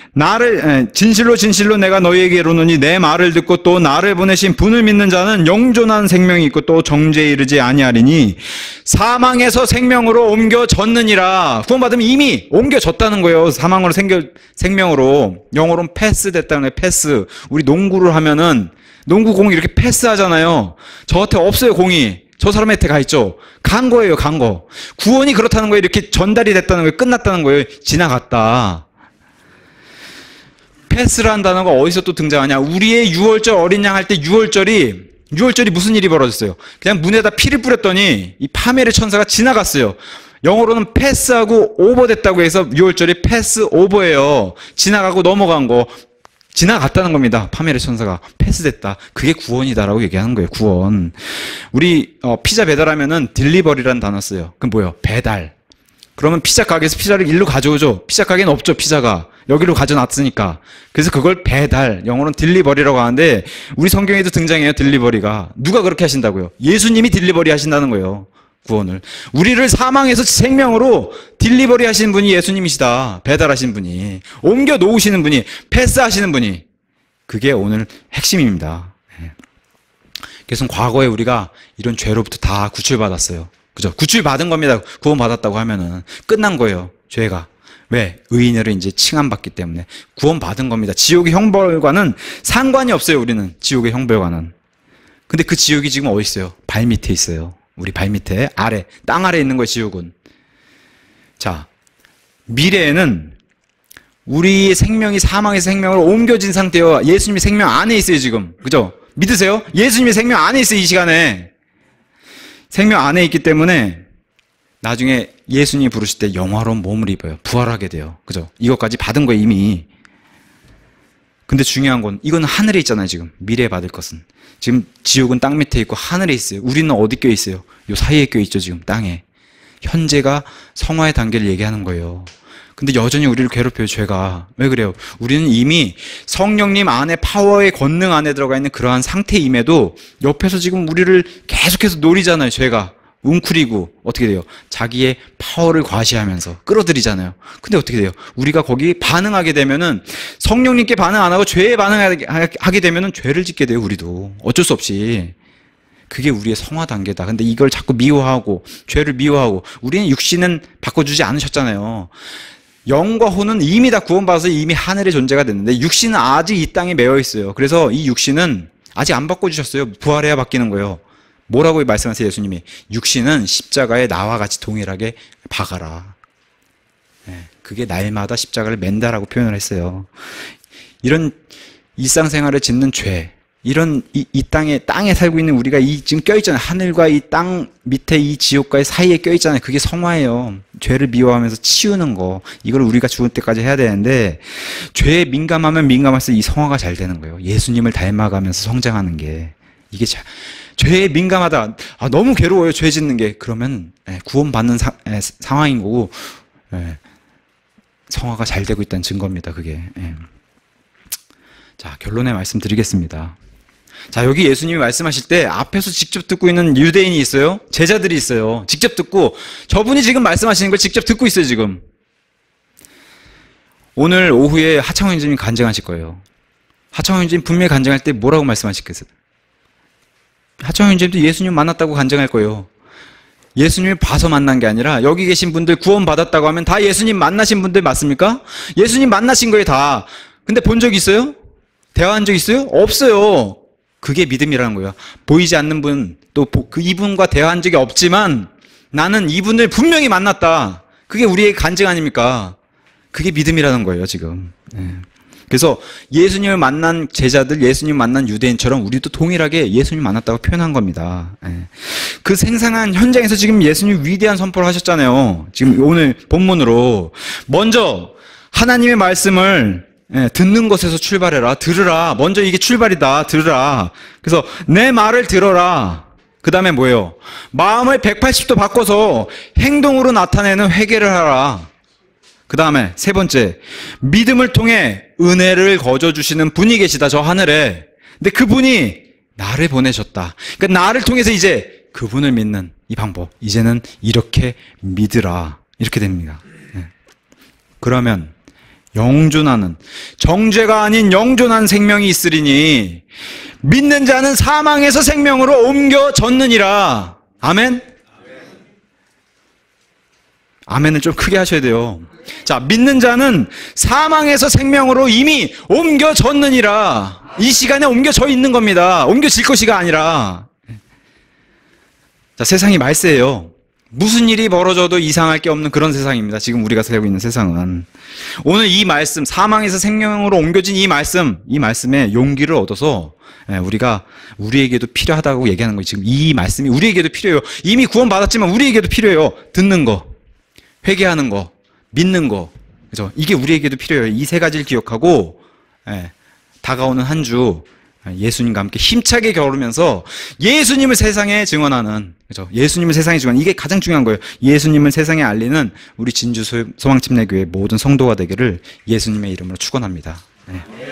나를, 진실로 진실로 내가 너희에게 이르노니 내 말을 듣고 또 나를 보내신 분을 믿는 자는 영존한 생명이 있고 또 정죄에 이르지 아니하리니 사망에서 생명으로 옮겨졌느니라. 구원받으면 이미 옮겨졌다는 거예요. 사망으로 생겨, 생명으로. 영어로는 패스 됐다는 거예요. 패스. 우리 농구를 하면은 농구공이 이렇게 패스 하잖아요. 저한테 없어요, 공이. 저 사람한테 가 있죠. 간 거예요, 간 거. 구원이 그렇다는 거예요. 이렇게 전달이 됐다는 거예요. 끝났다는 거예요. 지나갔다. 패스라는 단어가 어디서 또 등장하냐? 우리의 유월절 어린 양 할 때 유월절이 유월절이 무슨 일이 벌어졌어요? 그냥 문에다 피를 뿌렸더니 이 파멸의 천사가 지나갔어요. 영어로는 패스하고 오버됐다고 해서 유월절이 패스 오버예요. 지나가고 넘어간 거. 지나갔다는 겁니다. 파멸의 천사가 패스됐다. 그게 구원이다라고 얘기하는 거예요. 구원. 우리 어, 피자 배달하면은 딜리버리라는 단어 써요. 그럼 뭐예요? 배달. 그러면 피자 가게에서 피자를 일로 가져오죠. 피자 가게는 없죠. 피자가 여기로 가져놨으니까. 그래서 그걸 배달, 영어로는 딜리버리라고 하는데 우리 성경에도 등장해요. 딜리버리가. 누가 그렇게 하신다고요? 예수님이 딜리버리 하신다는 거예요. 구원을. 우리를 사망에서 생명으로 딜리버리 하시는 분이 예수님이시다. 배달하시는 분이. 옮겨 놓으시는 분이. 패스하시는 분이. 그게 오늘 핵심입니다. 그래서 과거에 우리가 이런 죄로부터 다 구출받았어요. 그죠? 구출받은 겁니다. 구원받았다고 하면은. 끝난 거예요. 죄가. 왜? 의인으로 이제 칭함받기 때문에. 구원받은 겁니다. 지옥의 형벌과는 상관이 없어요. 우리는. 지옥의 형벌과는. 근데 그 지옥이 지금 어디 있어요? 발 밑에 있어요. 우리 발 밑에, 아래, 땅 아래에 있는 거예요, 지옥은. 자, 미래에는 우리의 생명이 사망에서 생명으로 옮겨진 상태요. 예수님의 생명 안에 있어요, 지금. 그죠? 믿으세요? 예수님의 생명 안에 있어요, 이 시간에. 생명 안에 있기 때문에 나중에 예수님이 부르실 때 영화로운 몸을 입어요. 부활하게 돼요. 그죠? 이것까지 받은 거예요, 이미. 근데 중요한 건 이건 하늘에 있잖아요, 지금. 미래에 받을 것은. 지금 지옥은 땅 밑에 있고 하늘에 있어요. 우리는 어디 껴 있어요? 요 사이에 껴 있죠, 지금 땅에. 현재가 성화의 단계를 얘기하는 거예요. 근데 여전히 우리를 괴롭혀요, 죄가. 왜 그래요? 우리는 이미 성령님 안에 파워의 권능 안에 들어가 있는 그러한 상태임에도 옆에서 지금 우리를 계속해서 노리잖아요, 죄가. 웅크리고 어떻게 돼요? 자기의 파워를 과시하면서 끌어들이잖아요. 근데 어떻게 돼요? 우리가 거기 반응하게 되면은 성령님께 반응 안 하고 죄에 반응하게 되면은 죄를 짓게 돼요. 우리도 어쩔 수 없이. 그게 우리의 성화 단계다. 근데 이걸 자꾸 미워하고 죄를 미워하고 우리는 육신은 바꿔주지 않으셨잖아요. 영과 혼은 이미 다 구원받아서 이미 하늘의 존재가 됐는데 육신은 아직 이 땅에 매여 있어요. 그래서 이 육신은 아직 안 바꿔주셨어요. 부활해야 바뀌는 거예요. 뭐라고 말씀하세요, 예수님이? 육신은 십자가에 나와 같이 동일하게 박아라. 네, 그게 날마다 십자가를 맨다라고 표현을 했어요. 이런 일상생활을 짓는 죄, 이런 이, 이 땅에 땅에 살고 있는 우리가 이 지금 껴있잖아요. 하늘과 이 땅 밑에 이 지옥과의 사이에 껴있잖아요. 그게 성화예요. 죄를 미워하면서 치우는 거. 이걸 우리가 죽을 때까지 해야 되는데 죄에 민감하면 민감할수록 이 성화가 잘 되는 거예요. 예수님을 닮아가면서 성장하는 게. 이게 자, 죄에 민감하다. 아, 너무 괴로워요. 죄 짓는 게. 그러면 예, 구원받는 사, 예, 상황인 거고 예, 성화가 잘 되고 있다는 증거입니다. 그게. 예. 자, 결론의 말씀 드리겠습니다. 자, 여기 예수님이 말씀하실 때 앞에서 직접 듣고 있는 유대인이 있어요. 제자들이 있어요. 직접 듣고 저분이 지금 말씀하시는 걸 직접 듣고 있어요. 지금. 오늘 오후에 하창원 형제님이 간증하실 거예요. 하창원 형제님 분명히 간증할 때 뭐라고 말씀하실겠어요? 하창원 형제님도 예수님 만났다고 간증할 거예요. 예수님을 봐서 만난 게 아니라 여기 계신 분들 구원 받았다고 하면 다 예수님 만나신 분들 맞습니까? 예수님 만나신 거예요, 다. 근데 본 적 있어요? 대화한 적 있어요? 없어요. 그게 믿음이라는 거예요. 보이지 않는 분, 또 그 이분과 대화한 적이 없지만 나는 이분을 분명히 만났다. 그게 우리의 간증 아닙니까? 그게 믿음이라는 거예요, 지금. 네. 그래서 예수님을 만난 제자들, 예수님 만난 유대인처럼 우리도 동일하게 예수님 만났다고 표현한 겁니다. 네. 그 생생한 현장에서 지금 예수님 위대한 선포를 하셨잖아요. 지금 오늘 본문으로. 먼저 하나님의 말씀을 예, 듣는 것에서 출발해라. 들으라. 먼저 이게 출발이다. 들으라. 그래서 내 말을 들어라. 그 다음에 뭐예요? 마음을 백팔십 도 바꿔서 행동으로 나타내는 회개를 하라. 그 다음에 세 번째, 믿음을 통해 은혜를 거저주시는 분이 계시다. 저 하늘에. 근데 그분이 나를 보내셨다. 그러니까 나를 통해서 이제 그분을 믿는 이 방법. 이제는 이렇게 믿으라. 이렇게 됩니다. 네. 그러면 영존하는, 정죄가 아닌 영존한 생명이 있으리니 믿는 자는 사망에서 생명으로 옮겨졌느니라. 아멘? 아멘을 좀 크게 하셔야 돼요. 자, 믿는 자는 사망에서 생명으로 이미 옮겨졌느니라. 이 시간에 옮겨져 있는 겁니다. 옮겨질 것이가 아니라. 자, 세상이 말세예요. 무슨 일이 벌어져도 이상할 게 없는 그런 세상입니다. 지금 우리가 살고 있는 세상은. 오늘 이 말씀, 사망에서 생명으로 옮겨진 이 말씀, 이 말씀에 용기를 얻어서 우리가 우리에게도 필요하다고 얘기하는 거예요. 지금 이 말씀이 우리에게도 필요해요. 이미 구원 받았지만 우리에게도 필요해요. 듣는 거, 회개하는 거, 믿는 거, 그죠? 이게 우리에게도 필요해요. 이 세 가지를 기억하고 예, 다가오는 한 주 예수님과 함께 힘차게 겨루면서 예수님을 세상에 증언하는, 그죠? 예수님을 세상에 증언, 이게 가장 중요한 거예요. 예수님을 세상에 알리는 우리 진주 소망침례교회 모든 성도가 되기를 예수님의 이름으로 축원합니다. 네.